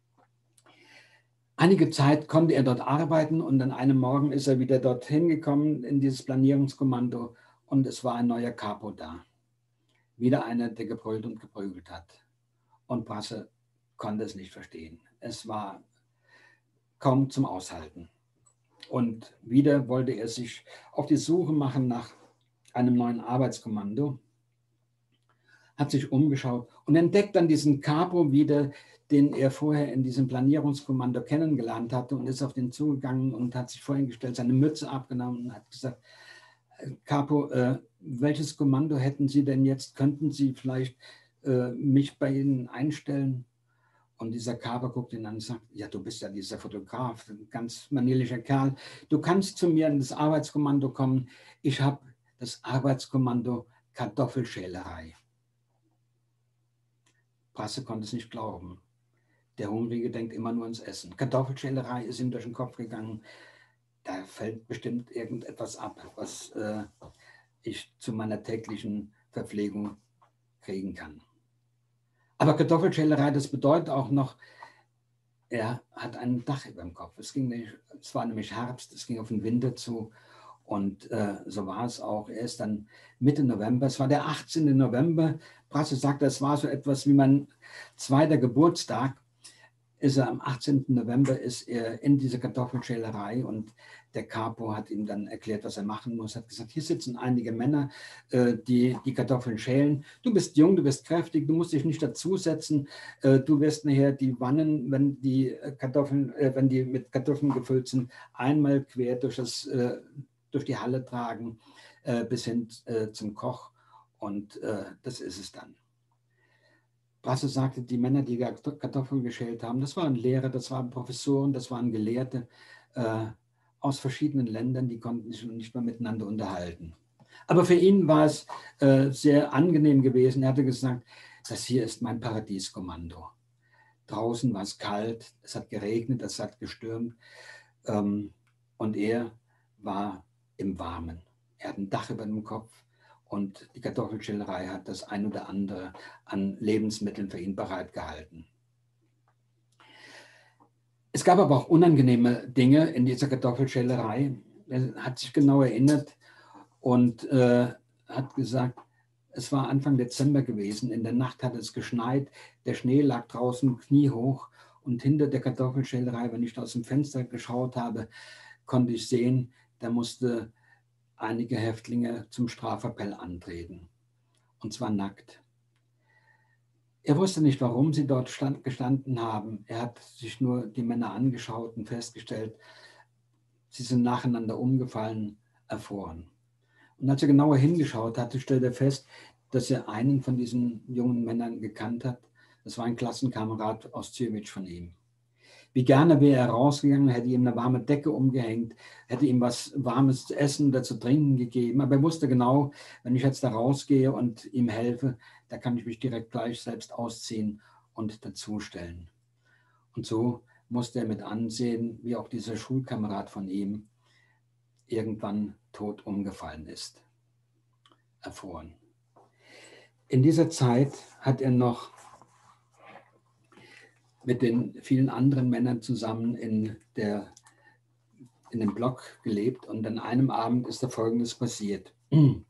Einige Zeit konnte er dort arbeiten und an einem Morgen ist er wieder dorthin gekommen in dieses Planierungskommando und es war ein neuer Capo da. Wieder einer, der gebrüllt und geprügelt hat. Und Prasse konnte es nicht verstehen. Es war kaum zum Aushalten. Und wieder wollte er sich auf die Suche machen nach einem neuen Arbeitskommando, hat sich umgeschaut und entdeckt dann diesen Capo wieder, den er vorher in diesem Planierungskommando kennengelernt hatte und ist auf den zugegangen und hat sich vor ihn gestellt, seine Mütze abgenommen und hat gesagt, Capo, welches Kommando hätten Sie denn jetzt? Könnten Sie vielleicht mich bei Ihnen einstellen? Und dieser Capo guckt ihn an und sagt, ja, du bist ja dieser Fotograf, ein ganz manierlicher Kerl. Du kannst zu mir in das Arbeitskommando kommen. Ich habe das Arbeitskommando Kartoffelschälerei. Prasse konnte es nicht glauben. Der Hungrige denkt immer nur ans Essen. Kartoffelschälerei ist ihm durch den Kopf gegangen. Da fällt bestimmt irgendetwas ab, was ich zu meiner täglichen Verpflegung kriegen kann. Aber Kartoffelschälerei, das bedeutet auch noch, er hat ein Dach über dem Kopf. Es war nämlich Herbst, es ging auf den Winter zu und so war es auch. Er ist dann Mitte November, es war der 18. November, Prasse sagt, es war so etwas wie mein zweiter Geburtstag. Am 18. November ist er in diese Kartoffelschälerei und der Capo hat ihm dann erklärt, was er machen muss. Hat gesagt, hier sitzen einige Männer, die Kartoffeln schälen. Du bist jung, du bist kräftig, du musst dich nicht dazusetzen. Du wirst nachher die Wannen, wenn die mit Kartoffeln gefüllt sind, einmal quer durch die Halle tragen bis hin zum Koch und das ist es dann. Prasse sagte, die Männer, die Kartoffeln geschält haben, das waren Lehrer, das waren Professoren, das waren Gelehrte aus verschiedenen Ländern, die konnten sich nicht mehr miteinander unterhalten. Aber für ihn war es sehr angenehm gewesen. Er hatte gesagt, das hier ist mein Paradieskommando. Draußen war es kalt, es hat geregnet, es hat gestürmt und er war im Warmen. Er hat ein Dach über dem Kopf. Und die Kartoffelschälerei hat das ein oder andere an Lebensmitteln für ihn bereitgehalten. Es gab aber auch unangenehme Dinge in dieser Kartoffelschälerei. Er hat sich genau erinnert und hat gesagt, es war Anfang Dezember gewesen, in der Nacht hat es geschneit, der Schnee lag draußen kniehoch und hinter der Kartoffelschälerei, wenn ich aus dem Fenster geschaut habe, konnte ich sehen, da musste einige Häftlinge zum Strafappell antreten, und zwar nackt. Er wusste nicht, warum sie dort gestanden haben. Er hat sich nur die Männer angeschaut und festgestellt, sie sind nacheinander umgefallen, erfroren. Und als er genauer hingeschaut hatte, stellte er fest, dass er einen von diesen jungen Männern gekannt hat. Das war ein Klassenkamerad aus Zürich von ihm. Wie gerne wäre er rausgegangen, hätte ihm eine warme Decke umgehängt, hätte ihm was Warmes zu essen oder zu trinken gegeben. Aber er wusste genau, wenn ich jetzt da rausgehe und ihm helfe, da kann ich mich direkt gleich selbst ausziehen und dazustellen. Und so musste er mit ansehen, wie auch dieser Schulkamerad von ihm irgendwann tot umgefallen ist, erfroren. In dieser Zeit hat er noch mit den vielen anderen Männern zusammen in dem Block gelebt, und an einem Abend ist da Folgendes passiert. In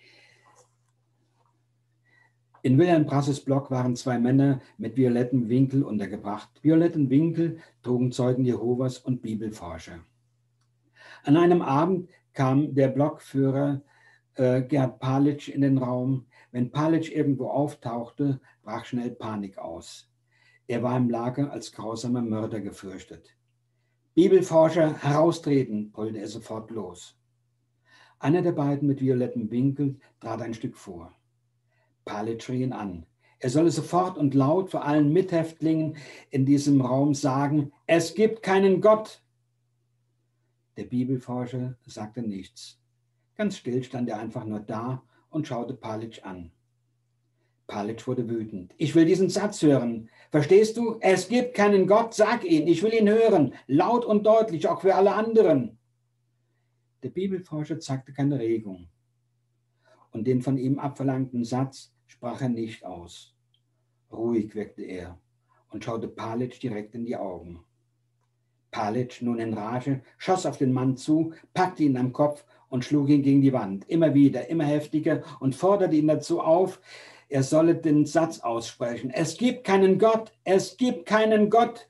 Wilhelm Brasses Block waren 2 Männer mit violetten Winkel untergebracht. Violetten Winkel trugen Zeugen Jehovas und Bibelforscher. An einem Abend kam der Blockführer Gerd Palitsch in den Raum. Wenn Palitsch irgendwo auftauchte, brach schnell Panik aus. Er war im Lager als grausamer Mörder gefürchtet. Bibelforscher, heraustreten, brüllte er sofort los. Einer der beiden mit violettem Winkel trat ein Stück vor. Palitsch schrie ihn an. Er solle sofort und laut vor allen Mithäftlingen in diesem Raum sagen, es gibt keinen Gott. Der Bibelforscher sagte nichts. Ganz still stand er einfach nur da und schaute Palitsch an. Palitsch wurde wütend. Ich will diesen Satz hören. Verstehst du? Es gibt keinen Gott, sag ihn. Ich will ihn hören. Laut und deutlich, auch für alle anderen. Der Bibelforscher zeigte keine Regung. Und den von ihm abverlangten Satz sprach er nicht aus. Ruhig wirkte er und schaute Palitsch direkt in die Augen. Palitsch, nun in Rage, schoss auf den Mann zu, packte ihn am Kopf und schlug ihn gegen die Wand. Immer wieder, immer heftiger und forderte ihn dazu auf, er solle den Satz aussprechen. Es gibt keinen Gott, es gibt keinen Gott.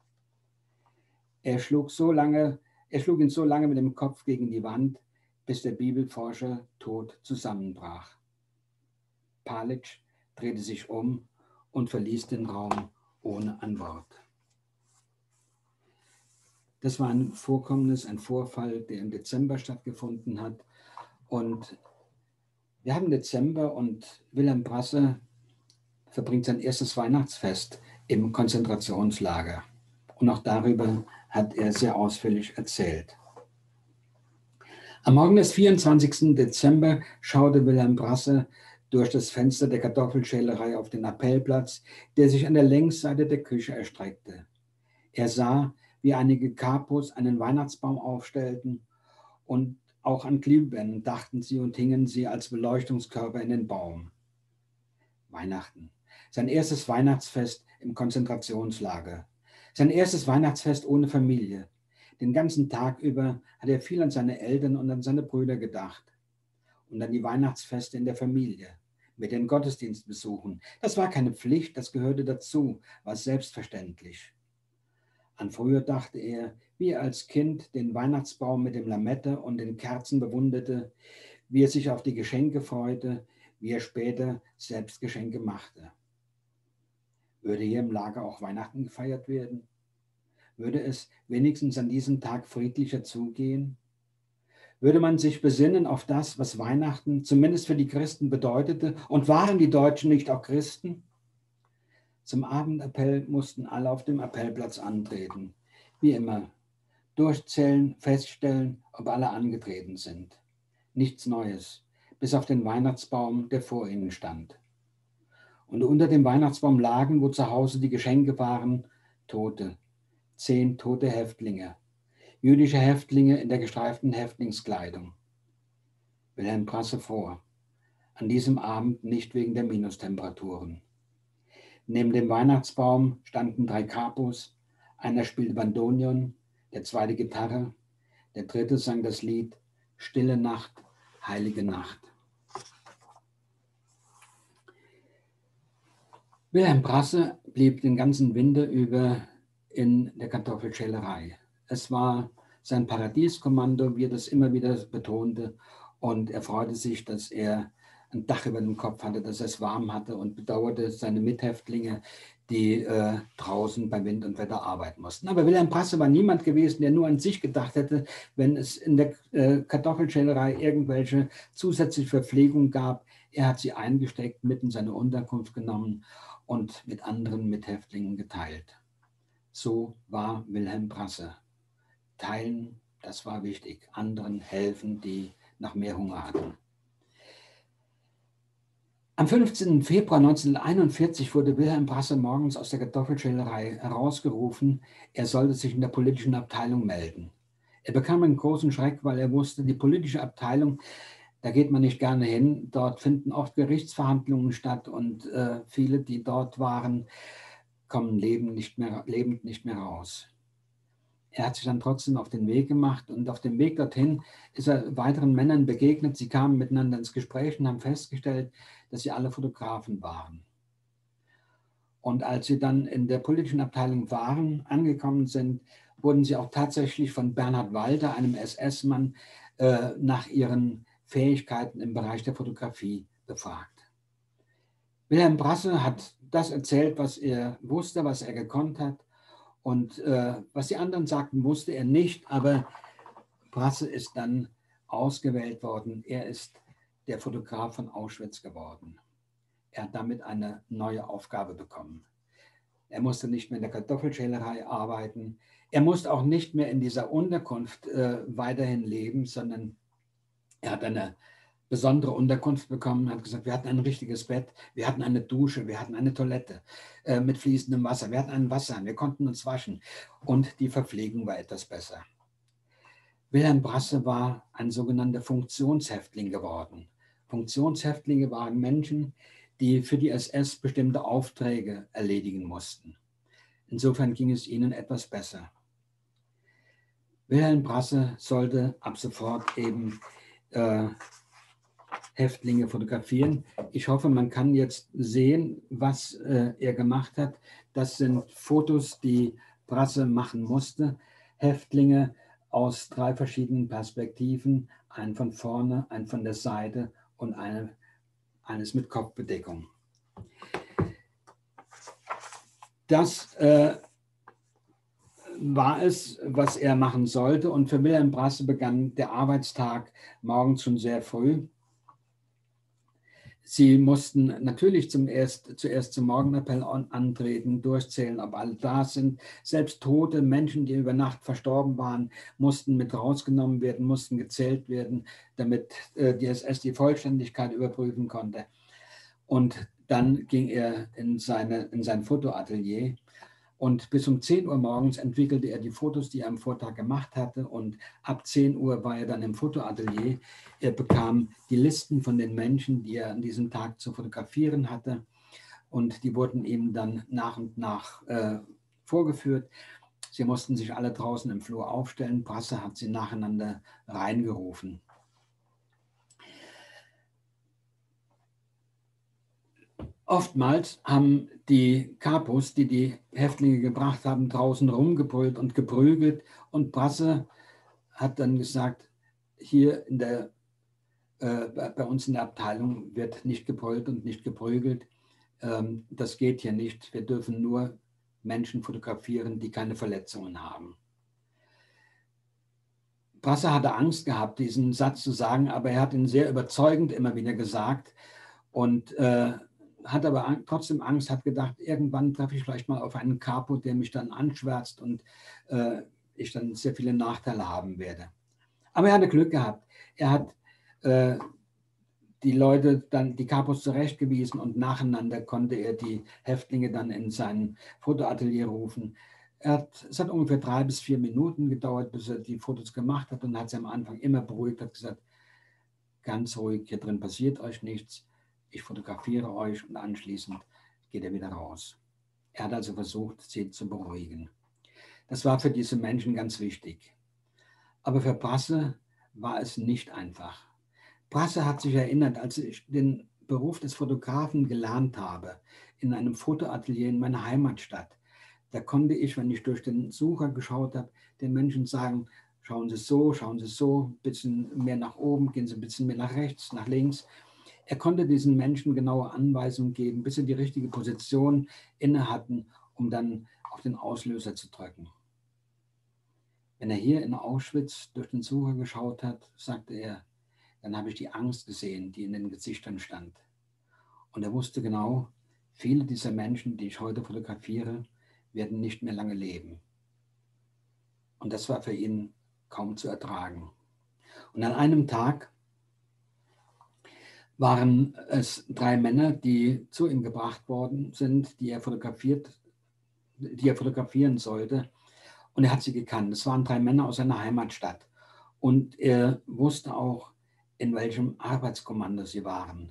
Er schlug ihn so lange mit dem Kopf gegen die Wand, bis der Bibelforscher tot zusammenbrach. Palitsch drehte sich um und verließ den Raum ohne ein Wort. Das war ein Vorkommnis, ein Vorfall, der im Dezember stattgefunden hat. Und wir haben Dezember und Wilhelm Brasse verbringt sein erstes Weihnachtsfest im Konzentrationslager. Und auch darüber hat er sehr ausführlich erzählt. Am Morgen des 24. Dezember schaute Wilhelm Brasse durch das Fenster der Kartoffelschälerei auf den Appellplatz, der sich an der Längsseite der Küche erstreckte. Er sah, wie einige Kapos einen Weihnachtsbaum aufstellten, und auch an Glühbirnen dachten sie und hingen sie als Beleuchtungskörper in den Baum. Weihnachten. Sein erstes Weihnachtsfest im Konzentrationslager. Sein erstes Weihnachtsfest ohne Familie. Den ganzen Tag über hat er viel an seine Eltern und an seine Brüder gedacht. Und an die Weihnachtsfeste in der Familie, mit den Gottesdienstbesuchen. Das war keine Pflicht, das gehörte dazu, war selbstverständlich. An früher dachte er, wie er als Kind den Weihnachtsbaum mit dem Lametta und den Kerzen bewunderte, wie er sich auf die Geschenke freute, wie er später selbst Geschenke machte. Würde hier im Lager auch Weihnachten gefeiert werden? Würde es wenigstens an diesem Tag friedlicher zugehen? Würde man sich besinnen auf das, was Weihnachten zumindest für die Christen bedeutete? Und waren die Deutschen nicht auch Christen? Zum Abendappell mussten alle auf dem Appellplatz antreten. Wie immer. Durchzählen, feststellen, ob alle angetreten sind. Nichts Neues, bis auf den Weihnachtsbaum, der vor ihnen stand. Und unter dem Weihnachtsbaum lagen, wo zu Hause die Geschenke waren, Tote. 10 tote Häftlinge. Jüdische Häftlinge in der gestreiften Häftlingskleidung. Wilhelm Brasse vor. An diesem Abend nicht wegen der Minustemperaturen. Neben dem Weihnachtsbaum standen 3 Kapos, Einer spielte Bandonion, der zweite Gitarre, der dritte sang das Lied Stille Nacht, heilige Nacht. Wilhelm Brasse blieb den ganzen Winter über in der Kartoffelschälerei. Es war sein Paradieskommando, wie er das immer wieder betonte, und er freute sich, dass er ein Dach über dem Kopf hatte, dass er es warm hatte, und bedauerte seine Mithäftlinge, die draußen bei Wind und Wetter arbeiten mussten. Aber Wilhelm Brasse war niemand gewesen, der nur an sich gedacht hätte, wenn es in der Kartoffelschälerei irgendwelche zusätzliche Verpflegung gab. Er hat sie eingesteckt, mit in seine Unterkunft genommen und mit anderen Mithäftlingen geteilt. So war Wilhelm Brasse. Teilen, das war wichtig. Anderen helfen, die nach mehr Hunger hatten. Am 15. Februar 1941 wurde Wilhelm Brasse morgens aus der Kartoffelschälerei herausgerufen, er sollte sich in der politischen Abteilung melden. Er bekam einen großen Schreck, weil er wusste, die politische Abteilung, da geht man nicht gerne hin. Dort finden oft Gerichtsverhandlungen statt und viele, die dort waren, kommen lebend nicht mehr raus. Er hat sich dann trotzdem auf den Weg gemacht, und auf dem Weg dorthin ist er weiteren Männern begegnet. Sie kamen miteinander ins Gespräch und haben festgestellt, dass sie alle Fotografen waren. Und als sie dann in der politischen Abteilung angekommen sind, wurden sie auch tatsächlich von Bernhard Walter, einem SS-Mann, nach ihren Fähigkeiten im Bereich der Fotografie befragt. Wilhelm Brasse hat das erzählt, was er wusste, was er gekonnt hat. Und was die anderen sagten, wusste er nicht, aber Brasse ist dann ausgewählt worden. Er ist der Fotograf von Auschwitz geworden. Er hat damit eine neue Aufgabe bekommen. Er musste nicht mehr in der Kartoffelschälerei arbeiten. Er musste auch nicht mehr in dieser Unterkunft weiterhin leben, sondern er hat eine besondere Unterkunft bekommen, hat gesagt, wir hatten ein richtiges Bett, wir hatten eine Dusche, wir hatten eine Toilette mit fließendem Wasser, wir hatten einen Wasserhahn, wir konnten uns waschen und die Verpflegung war etwas besser. Wilhelm Brasse war ein sogenannter Funktionshäftling geworden. Funktionshäftlinge waren Menschen, die für die SS bestimmte Aufträge erledigen mussten. Insofern ging es ihnen etwas besser. Wilhelm Brasse sollte ab sofort eben Häftlinge fotografieren. Ich hoffe, man kann jetzt sehen, was er gemacht hat. Das sind Fotos, die Brasse machen musste. Häftlinge aus 3 verschiedenen Perspektiven, einen von vorne, einen von der Seite und eines mit Kopfbedeckung. Das war es, was er machen sollte. Und für Wilhelm Brasse begann der Arbeitstag morgens schon sehr früh. Sie mussten natürlich zuerst zum Morgenappell antreten, durchzählen, ob alle da sind. Selbst tote Menschen, die über Nacht verstorben waren, mussten mit rausgenommen werden, mussten gezählt werden, damit die SS die Vollständigkeit überprüfen konnte. Und dann ging er in sein Fotoatelier. Und bis um 10 Uhr morgens entwickelte er die Fotos, die er am Vortag gemacht hatte. Und ab 10 Uhr war er dann im Fotoatelier. Er bekam die Listen von den Menschen, die er an diesem Tag zu fotografieren hatte. Und die wurden ihm dann nach und nach vorgeführt. Sie mussten sich alle draußen im Flur aufstellen. Brasse hat sie nacheinander reingerufen. Oftmals haben die Kapos, die die Häftlinge gebracht haben, draußen rumgebrüllt und geprügelt. Und Brasse hat dann gesagt, hier bei uns in der Abteilung wird nicht gebrüllt und nicht geprügelt. Das geht hier nicht. Wir dürfen nur Menschen fotografieren, die keine Verletzungen haben. Brasse hatte Angst gehabt, diesen Satz zu sagen, aber er hat ihn sehr überzeugend immer wieder gesagt. Und hat aber trotzdem Angst, hat gedacht, irgendwann treffe ich vielleicht mal auf einen Kapo, der mich dann anschwärzt und ich dann sehr viele Nachteile haben werde. Aber er hatte Glück gehabt. Er hat die Leute dann, die Kapos zurechtgewiesen, und nacheinander konnte er die Häftlinge dann in sein Fotoatelier rufen. Es hat ungefähr 3 bis 4 Minuten gedauert, bis er die Fotos gemacht hat, und hat sie am Anfang immer beruhigt, hat gesagt, ganz ruhig, hier drin passiert euch nichts. Ich fotografiere euch, und anschließend geht er wieder raus. Er hat also versucht, sie zu beruhigen. Das war für diese Menschen ganz wichtig. Aber für Brasse war es nicht einfach. Brasse hat sich erinnert, als ich den Beruf des Fotografen gelernt habe, in einem Fotoatelier in meiner Heimatstadt. Da konnte ich, wenn ich durch den Sucher geschaut habe, den Menschen sagen, schauen Sie so, ein bisschen mehr nach oben, gehen Sie ein bisschen mehr nach rechts, nach links. Er konnte diesen Menschen genaue Anweisungen geben, bis sie die richtige Position inne hatten, um dann auf den Auslöser zu drücken. Wenn er hier in Auschwitz durch den Sucher geschaut hat, sagte er, dann habe ich die Angst gesehen, die in den Gesichtern stand. Und er wusste genau, viele dieser Menschen, die ich heute fotografiere, werden nicht mehr lange leben. Und das war für ihn kaum zu ertragen. Und an einem Tag waren es 3 Männer, die zu ihm gebracht worden sind, die er fotografieren sollte. Und er hat sie gekannt. Es waren 3 Männer aus seiner Heimatstadt. Und er wusste auch, in welchem Arbeitskommando sie waren.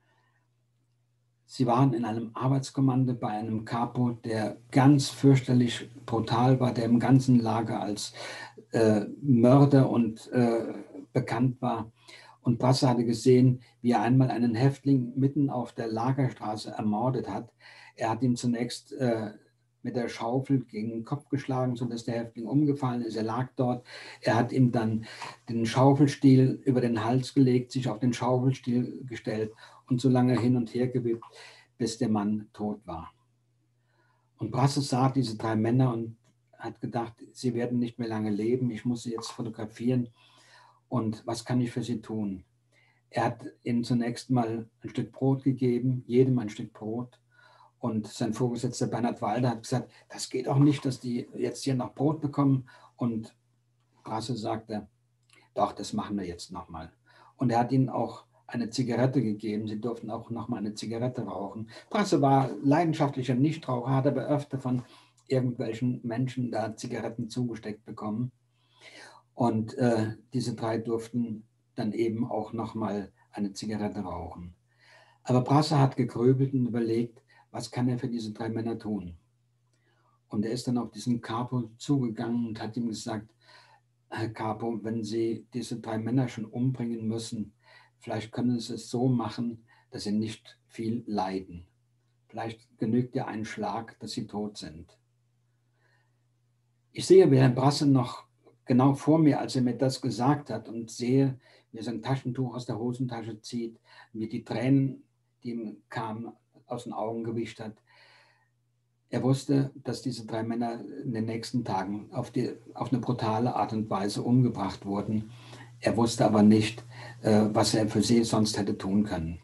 Sie waren in einem Arbeitskommando bei einem Capo, der ganz fürchterlich brutal war, der im ganzen Lager als Mörder und bekannt war. Und Brasse hatte gesehen, wie er einmal einen Häftling mitten auf der Lagerstraße ermordet hat. Er hat ihm zunächst mit der Schaufel gegen den Kopf geschlagen, sodass der Häftling umgefallen ist. Er lag dort. Er hat ihm dann den Schaufelstiel über den Hals gelegt, sich auf den Schaufelstiel gestellt und so lange hin und her gewippt, bis der Mann tot war. Und Brasse sah diese 3 Männer und hat gedacht, sie werden nicht mehr lange leben. Ich muss sie jetzt fotografieren. Und was kann ich für sie tun? Er hat ihnen zunächst mal ein Stück Brot gegeben, jedem ein Stück Brot. Und sein Vorgesetzter Bernhard Walder hat gesagt, das geht auch nicht, dass die jetzt hier noch Brot bekommen. Und Brasse sagte, doch, das machen wir jetzt nochmal. Und er hat ihnen auch eine Zigarette gegeben. Sie durften auch nochmal eine Zigarette rauchen. Brasse war leidenschaftlicher Nichtraucher, hat aber öfter von irgendwelchen Menschen da Zigaretten zugesteckt bekommen. Und diese 3 durften dann eben auch nochmal eine Zigarette rauchen. Aber Brasse hat gegrübelt und überlegt, was kann er für diese 3 Männer tun? Und er ist dann auf diesen Capo zugegangen und hat ihm gesagt, Herr Capo, wenn Sie diese 3 Männer schon umbringen müssen, vielleicht können Sie es so machen, dass sie nicht viel leiden. Vielleicht genügt ja ein Schlag, dass sie tot sind. Ich sehe Wilhelm Brasse noch genau vor mir, als er mir das gesagt hat, und sehe, wie er sein Taschentuch aus der Hosentasche zieht, wie die Tränen, die ihm kamen, aus den Augen gewischt hat. Er wusste, dass diese 3 Männer in den nächsten Tagen auf eine brutale Art und Weise umgebracht wurden. Er wusste aber nicht, was er für sie sonst hätte tun können.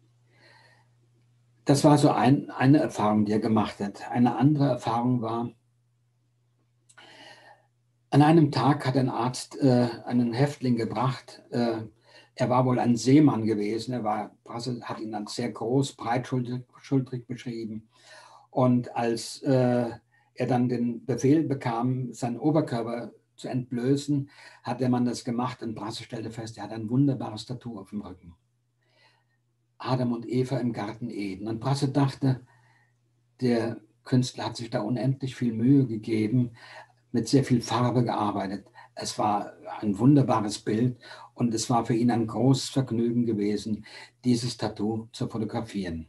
Das war so eine Erfahrung, die er gemacht hat. Eine andere Erfahrung war, an einem Tag hat ein Arzt einen Häftling gebracht. Er war wohl ein Seemann gewesen. Brasse hat ihn als sehr groß, breitschultrig beschrieben. Und als er dann den Befehl bekam, seinen Oberkörper zu entblößen, hat der Mann das gemacht und Brasse stellte fest, er hat ein wunderbares Tattoo auf dem Rücken. Adam und Eva im Garten Eden. Und Brasse dachte, der Künstler hat sich da unendlich viel Mühe gegeben, mit sehr viel Farbe gearbeitet. Es war ein wunderbares Bild und es war für ihn ein großes Vergnügen gewesen, dieses Tattoo zu fotografieren.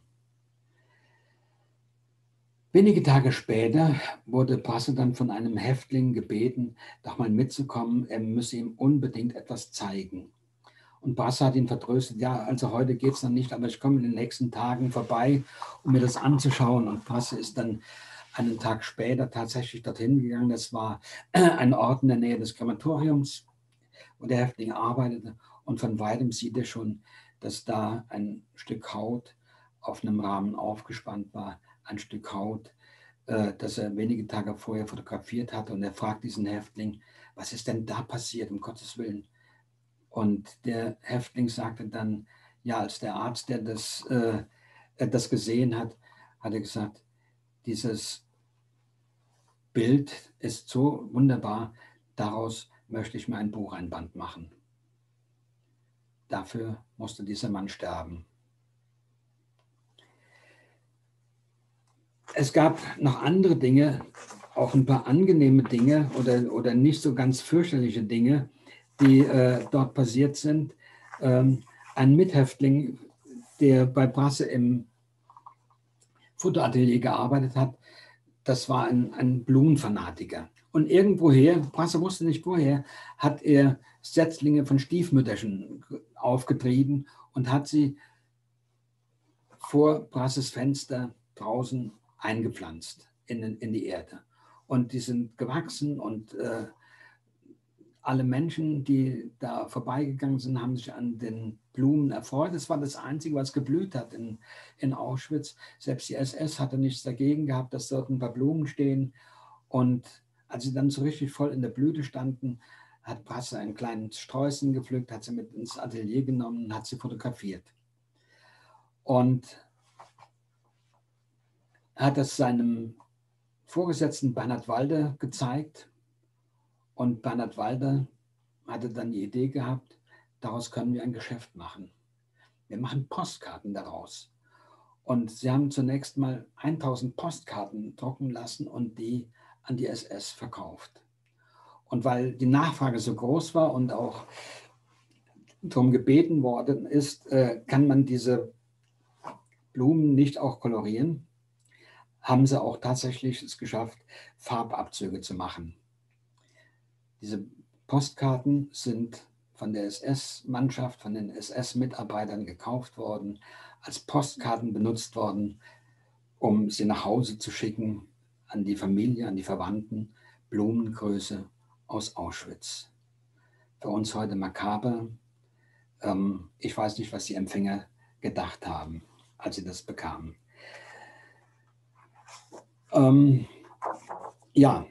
Wenige Tage später wurde Brasse dann von einem Häftling gebeten, doch mal mitzukommen, er müsse ihm unbedingt etwas zeigen. Und Brasse hat ihn vertröstet, ja, also heute geht es noch nicht, aber ich komme in den nächsten Tagen vorbei, um mir das anzuschauen. Und Brasse ist dann einen Tag später tatsächlich dorthin gegangen. Das war ein Ort in der Nähe des Krematoriums, wo der Häftling arbeitete. Und von weitem sieht er schon, dass da ein Stück Haut auf einem Rahmen aufgespannt war. Ein Stück Haut, das er wenige Tage vorher fotografiert hatte. Und er fragt diesen Häftling, was ist denn da passiert, um Gottes Willen? Und der Häftling sagte dann, ja, als der Arzt, der das gesehen hat, hat er gesagt, dieses Bild ist so wunderbar, daraus möchte ich mir ein Bucheinband machen. Dafür musste dieser Mann sterben. Es gab noch andere Dinge, auch ein paar angenehme Dinge oder nicht so ganz fürchterliche Dinge, die dort passiert sind. Ein Mithäftling, der bei Brasse im Fotoatelier gearbeitet hat, das war ein Blumenfanatiker. Und irgendwoher, Brasse wusste nicht woher, hat er Setzlinge von Stiefmütterchen aufgetrieben und hat sie vor Brasses Fenster draußen eingepflanzt in die Erde. Und die sind gewachsen und alle Menschen, die da vorbeigegangen sind, haben sich an den Blumen erfreut. Das war das Einzige, was geblüht hat in Auschwitz. Selbst die SS hatte nichts dagegen gehabt, dass dort ein paar Blumen stehen. Und als sie dann so richtig voll in der Blüte standen, hat Brasse einen kleinen Sträußchen gepflückt, hat sie mit ins Atelier genommen und hat sie fotografiert. Und hat das seinem Vorgesetzten Bernhard Walder gezeigt. Und Bernhard Walder hatte dann die Idee gehabt, daraus können wir ein Geschäft machen. Wir machen Postkarten daraus. Und sie haben zunächst mal 1000 Postkarten drucken lassen und die an die SS verkauft. Und weil die Nachfrage so groß war und auch darum gebeten worden ist, kann man diese Blumen nicht auch kolorieren, haben sie auch tatsächlich es geschafft, Farbabzüge zu machen. Diese Postkarten sind von der SS-Mannschaft, von den SS-Mitarbeitern gekauft worden, als Postkarten benutzt worden, um sie nach Hause zu schicken, an die Familie, an die Verwandten, Blumengröße aus Auschwitz. Für uns heute makaber. Ich weiß nicht, was die Empfänger gedacht haben, als sie das bekamen. Ja.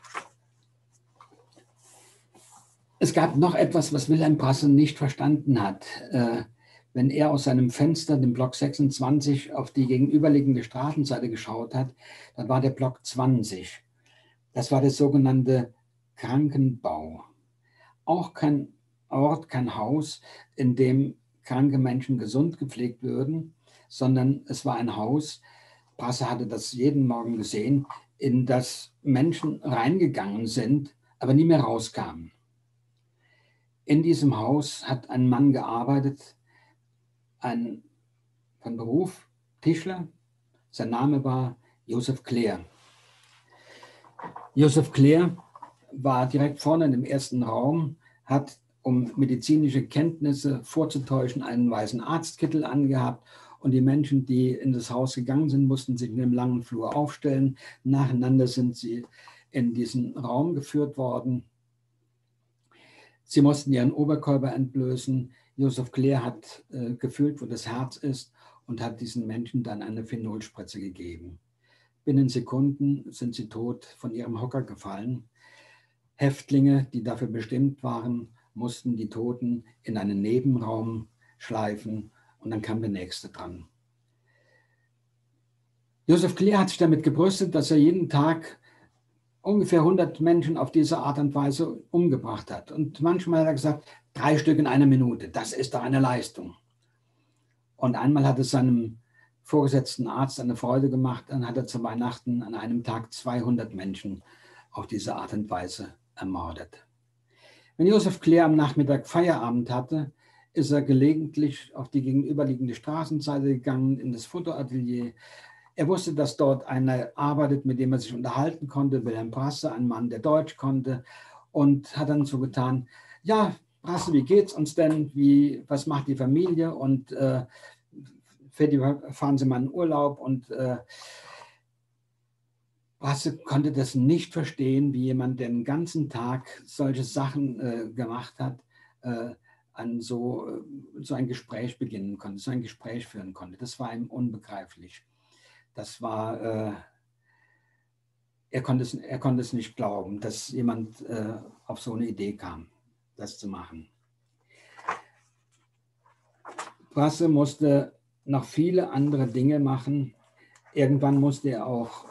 Es gab noch etwas, was Wilhelm Brasse nicht verstanden hat. Wenn er aus seinem Fenster, dem Block 26, auf die gegenüberliegende Straßenseite geschaut hat, dann war der Block 20. Das war der sogenannte Krankenbau. Auch kein Ort, kein Haus, in dem kranke Menschen gesund gepflegt würden, sondern es war ein Haus, Brasse hatte das jeden Morgen gesehen, in das Menschen reingegangen sind, aber nie mehr rauskamen. In diesem Haus hat ein Mann gearbeitet, von Beruf Tischler. Sein Name war Josef Klehr. Josef Klehr war direkt vorne in dem ersten Raum, hat, um medizinische Kenntnisse vorzutäuschen, einen weißen Arztkittel angehabt. Und die Menschen, die in das Haus gegangen sind, mussten sich in dem langen Flur aufstellen. Nacheinander sind sie in diesen Raum geführt worden. Sie mussten ihren Oberkörper entblößen. Josef Klehr hat gefühlt, wo das Herz ist, und hat diesen Menschen dann eine Phenolspritze gegeben. Binnen Sekunden sind sie tot von ihrem Hocker gefallen. Häftlinge, die dafür bestimmt waren, mussten die Toten in einen Nebenraum schleifen und dann kam der nächste dran. Josef Klehr hat sich damit gebrüstet, dass er jeden Tag ungefähr 100 Menschen auf diese Art und Weise umgebracht hat. Und manchmal hat er gesagt, 3 Stück in einer Minute, das ist doch eine Leistung. Und einmal hat es seinem vorgesetzten Arzt eine Freude gemacht, dann hat er zu Weihnachten an einem Tag 200 Menschen auf diese Art und Weise ermordet. Wenn Josef Klehr am Nachmittag Feierabend hatte, ist er gelegentlich auf die gegenüberliegende Straßenseite gegangen, in das Fotoatelier. Er wusste, dass dort einer arbeitet, mit dem er sich unterhalten konnte, Wilhelm Brasse, ein Mann, der Deutsch konnte, und hat dann so getan, ja, Brasse, wie geht's uns denn? Was macht die Familie? Und fahren Sie mal in Urlaub? Und Brasse konnte das nicht verstehen, wie jemand, der den ganzen Tag solche Sachen gemacht hat, an so ein Gespräch beginnen konnte, so ein Gespräch führen konnte. Das war ihm unbegreiflich. Das war, er konnte es nicht glauben, dass jemand auf so eine Idee kam, das zu machen. Brasse musste noch viele andere Dinge machen. Irgendwann musste er auch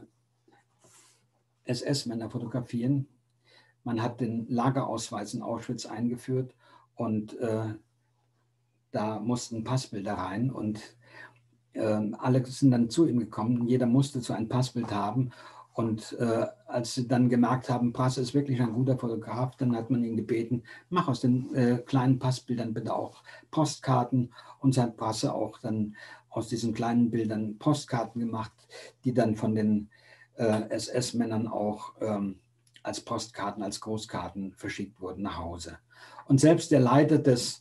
SS-Männer fotografieren. Man hat den Lagerausweis in Auschwitz eingeführt und da mussten Passbilder rein. Und alle sind dann zu ihm gekommen. Jeder musste so ein Passbild haben. Und als sie dann gemerkt haben, Brasse ist wirklich ein guter Fotograf, dann hat man ihn gebeten, mach aus den kleinen Passbildern bitte auch Postkarten. Und so hat Brasse auch dann aus diesen kleinen Bildern Postkarten gemacht, die dann von den SS-Männern auch als Postkarten, als Großkarten verschickt wurden nach Hause. Und selbst der Leiter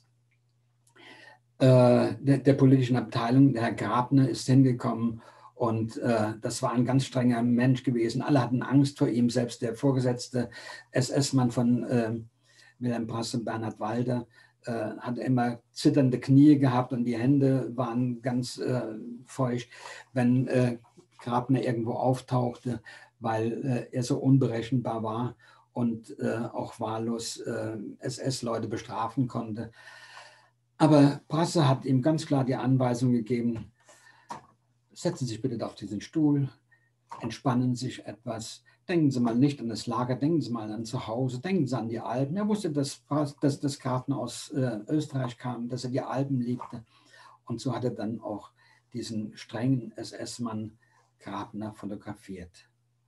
der politischen Abteilung, der Herr Grabner, ist hingekommen und das war ein ganz strenger Mensch gewesen. Alle hatten Angst vor ihm, selbst der vorgesetzte SS-Mann von Wilhelm Brasse, Bernhard Walder, hat immer zitternde Knie gehabt und die Hände waren ganz feucht, wenn Grabner irgendwo auftauchte, weil er so unberechenbar war und auch wahllos SS-Leute bestrafen konnte. Aber Brasse hat ihm ganz klar die Anweisung gegeben, setzen Sie sich bitte auf diesen Stuhl, entspannen Sie sich etwas, denken Sie mal nicht an das Lager, denken Sie mal an zu Hause, denken Sie an die Alpen. Er wusste, dass das Grabner aus Österreich kam, dass er die Alpen liebte. Und so hat er dann auch diesen strengen SS-Mann Grabner fotografiert.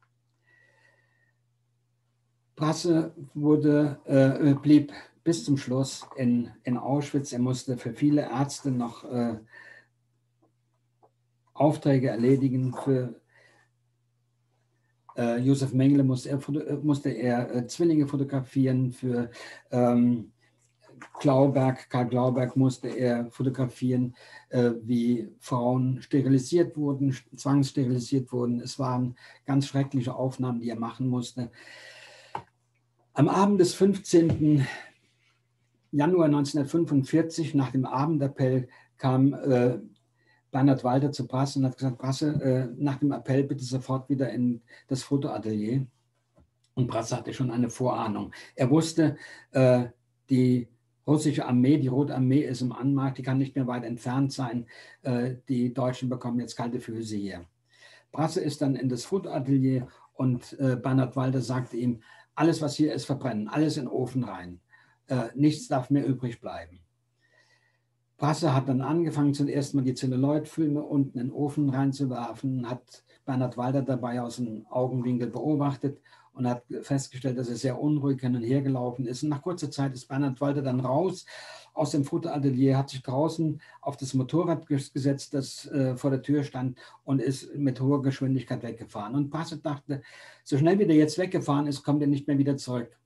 Brasse blieb bis zum Schluss in Auschwitz. Er musste für viele Ärzte noch Aufträge erledigen. Für Josef Mengele musste er Zwillinge fotografieren. Für Karl Glauberg musste er fotografieren, wie Frauen sterilisiert wurden, zwangssterilisiert wurden. Es waren ganz schreckliche Aufnahmen, die er machen musste. Am Abend des 15. Januar 1945, nach dem Abendappell, kam Bernhard Walder zu Brasse und hat gesagt, Brasse, nach dem Appell bitte sofort wieder in das Fotoatelier. Und Brasse hatte schon eine Vorahnung. Er wusste, die russische Armee, die Rote Armee ist im Anmarsch, die kann nicht mehr weit entfernt sein. Die Deutschen bekommen jetzt kalte Füße hier. Brasse ist dann in das Fotoatelier und Bernhard Walder sagte ihm, alles, was hier ist, verbrennen, alles in den Ofen rein. Nichts darf mehr übrig bleiben. Brasse hat dann angefangen, zuerst mal die Zelluloidfilme unten in den Ofen reinzuwerfen, hat Bernhard Walder dabei aus dem Augenwinkel beobachtet und hat festgestellt, dass er sehr unruhig hin und her gelaufen ist. Und nach kurzer Zeit ist Bernhard Walder dann raus aus dem Fotoatelier, hat sich draußen auf das Motorrad gesetzt, das vor der Tür stand und ist mit hoher Geschwindigkeit weggefahren. Und Brasse dachte, so schnell wie der jetzt weggefahren ist, kommt er nicht mehr wieder zurück.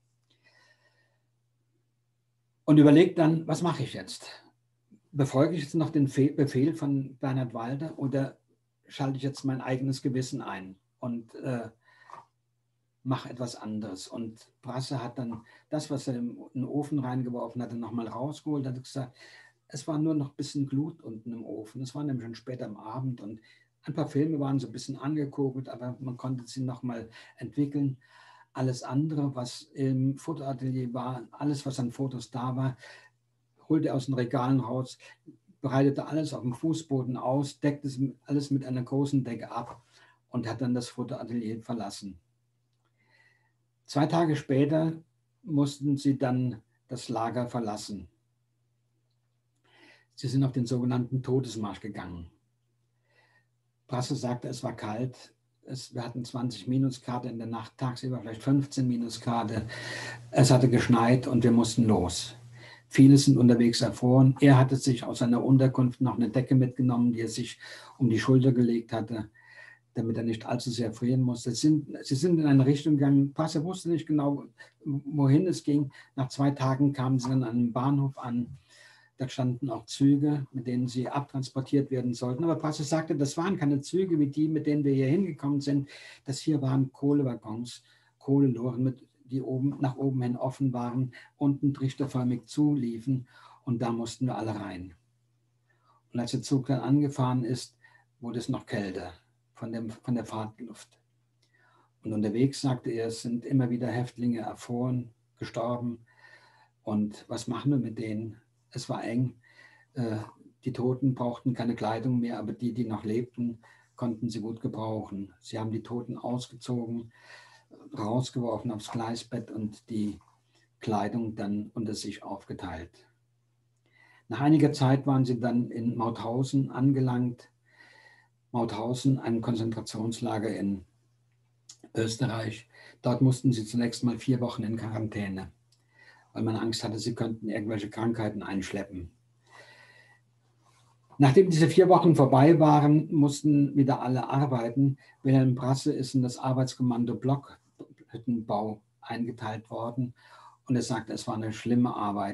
Und überlegt dann, was mache ich jetzt? Befolge ich jetzt noch den Befehl von Bernhard Walder oder schalte ich jetzt mein eigenes Gewissen ein und mache etwas anderes? Und Brasse hat dann das, was er in den Ofen reingeworfen hatte, nochmal rausgeholt, hat gesagt, es war nur noch ein bisschen Glut unten im Ofen. Es war nämlich schon später am Abend und ein paar Filme waren so ein bisschen angekurbelt, aber man konnte sie nochmal entwickeln. Alles andere, was im Fotoatelier war, alles, was an Fotos da war, holte er aus den Regalen raus, breitete alles auf dem Fußboden aus, deckte es alles mit einer großen Decke ab und hat dann das Fotoatelier verlassen. 2 Tage später mussten sie dann das Lager verlassen. Sie sind auf den sogenannten Todesmarsch gegangen. Brasse sagte, es war kalt. Wir hatten 20 Minusgrad in der Nacht, tagsüber vielleicht 15 Minusgrad. Es hatte geschneit und wir mussten los. Viele sind unterwegs erfroren. Er hatte sich aus seiner Unterkunft noch eine Decke mitgenommen, die er sich um die Schulter gelegt hatte, damit er nicht allzu sehr frieren musste. Sie sind in eine Richtung gegangen. Brasse wusste nicht genau, wohin es ging. Nach 2 Tagen kamen sie dann an einem Bahnhof an. Da standen auch Züge, mit denen sie abtransportiert werden sollten. Aber Brasse sagte, das waren keine Züge wie die, mit denen wir hier hingekommen sind. Das hier waren Kohlewaggons, Kohleloren, die nach oben hin offen waren, unten trichterförmig zuliefen. Und da mussten wir alle rein. Und als der Zug dann angefahren ist, wurde es noch kälter von der Fahrtluft. Und unterwegs, sagte er, es sind immer wieder Häftlinge erfroren, gestorben. Und was machen wir mit denen? Es war eng. Die Toten brauchten keine Kleidung mehr, aber die, die noch lebten, konnten sie gut gebrauchen. Sie haben die Toten ausgezogen, rausgeworfen aufs Gleisbett und die Kleidung dann unter sich aufgeteilt. Nach einiger Zeit waren sie dann in Mauthausen angelangt. Mauthausen, ein Konzentrationslager in Österreich. Dort mussten sie zunächst mal 4 Wochen in Quarantäne, weil man Angst hatte, sie könnten irgendwelche Krankheiten einschleppen. Nachdem diese 4 Wochen vorbei waren, mussten wieder alle arbeiten. Wilhelm Brasse ist in das Arbeitskommando Blockhüttenbau eingeteilt worden und er sagte, es war eine schlimme Arbeit.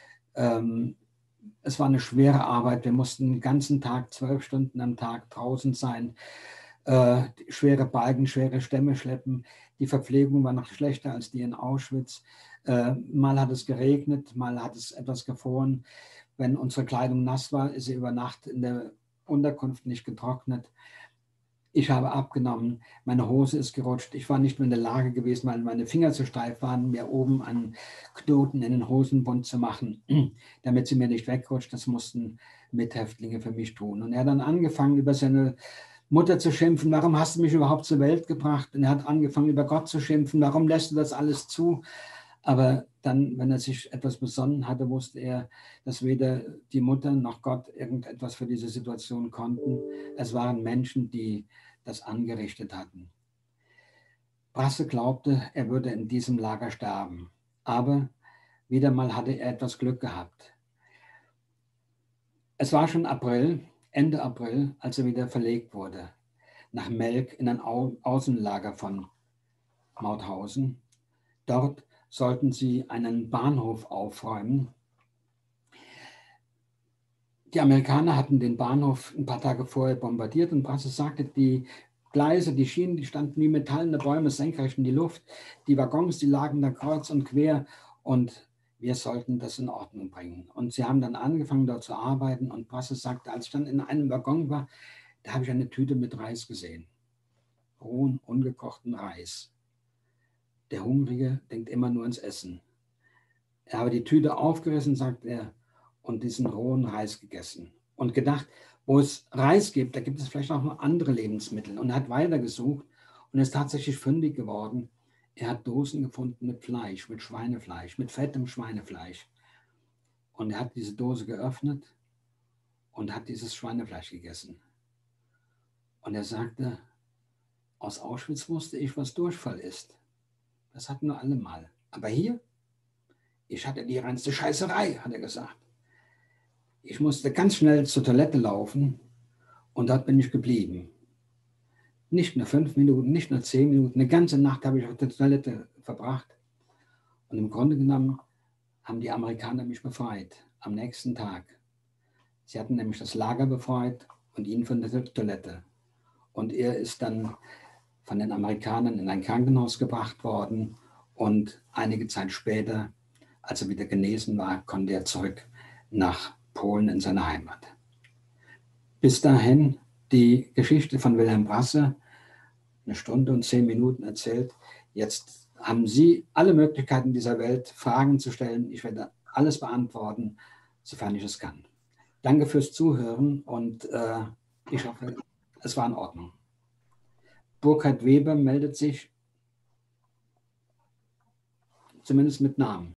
Es war eine schwere Arbeit. Wir mussten den ganzen Tag, 12 Stunden am Tag draußen sein, schwere Balken, schwere Stämme schleppen. Die Verpflegung war noch schlechter als die in Auschwitz. Mal hat es geregnet, mal hat es etwas gefroren. Wenn unsere Kleidung nass war, ist sie über Nacht in der Unterkunft nicht getrocknet. Ich habe abgenommen, meine Hose ist gerutscht. Ich war nicht mehr in der Lage gewesen, weil meine Finger zu steif waren, mir oben einen Knoten in den Hosenbund zu machen, damit sie mir nicht wegrutscht. Das mussten Mithäftlinge für mich tun. Und er hat dann angefangen, über seine Mutter zu schimpfen. Warum hast du mich überhaupt zur Welt gebracht? Und er hat angefangen, über Gott zu schimpfen. Warum lässt du das alles zu? Aber dann, wenn er sich etwas besonnen hatte, wusste er, dass weder die Mutter noch Gott irgendetwas für diese Situation konnten. Es waren Menschen, die das angerichtet hatten. Brasse glaubte, er würde in diesem Lager sterben. Aber wieder mal hatte er etwas Glück gehabt. Es war schon April, Ende April, als er wieder verlegt wurde. Nach Melk in ein Außenlager von Mauthausen. Dort sollten sie einen Bahnhof aufräumen. Die Amerikaner hatten den Bahnhof ein paar Tage vorher bombardiert und Brasse sagte, die Gleise, die Schienen, die standen wie metallene Bäume senkrecht in die Luft. Die Waggons, die lagen da kreuz und quer und wir sollten das in Ordnung bringen. Und sie haben dann angefangen, dort zu arbeiten und Brasse sagte, als ich dann in einem Waggon war, da habe ich eine Tüte mit Reis gesehen. Rohen, ungekochten Reis. Der Hungrige denkt immer nur ans Essen. Er habe die Tüte aufgerissen, sagt er, und diesen rohen Reis gegessen. Und gedacht, wo es Reis gibt, da gibt es vielleicht auch noch andere Lebensmittel. Und er hat weitergesucht und ist tatsächlich fündig geworden. Er hat Dosen gefunden mit Fleisch, mit Schweinefleisch, mit fettem Schweinefleisch. Und er hat diese Dose geöffnet und hat dieses Schweinefleisch gegessen. Und er sagte, aus Auschwitz wusste ich, was Durchfall ist. Das hatten wir alle mal. Aber hier, ich hatte die reinste Scheißerei, hat er gesagt. Ich musste ganz schnell zur Toilette laufen und dort bin ich geblieben. Nicht nur 5 Minuten, nicht nur 10 Minuten, eine ganze Nacht habe ich auf der Toilette verbracht. Und im Grunde genommen haben die Amerikaner mich befreit am nächsten Tag. Sie hatten nämlich das Lager befreit und ihn von der Toilette. Und er ist dann von den Amerikanern in ein Krankenhaus gebracht worden und einige Zeit später, als er wieder genesen war, konnte er zurück nach Polen in seine Heimat. Bis dahin die Geschichte von Wilhelm Brasse, 1 Stunde und 10 Minuten erzählt. Jetzt haben Sie alle Möglichkeiten dieser Welt, Fragen zu stellen. Ich werde alles beantworten, sofern ich es kann. Danke fürs Zuhören und ich hoffe, es war in Ordnung. Burkhard Weber meldet sich, zumindest mit Namen.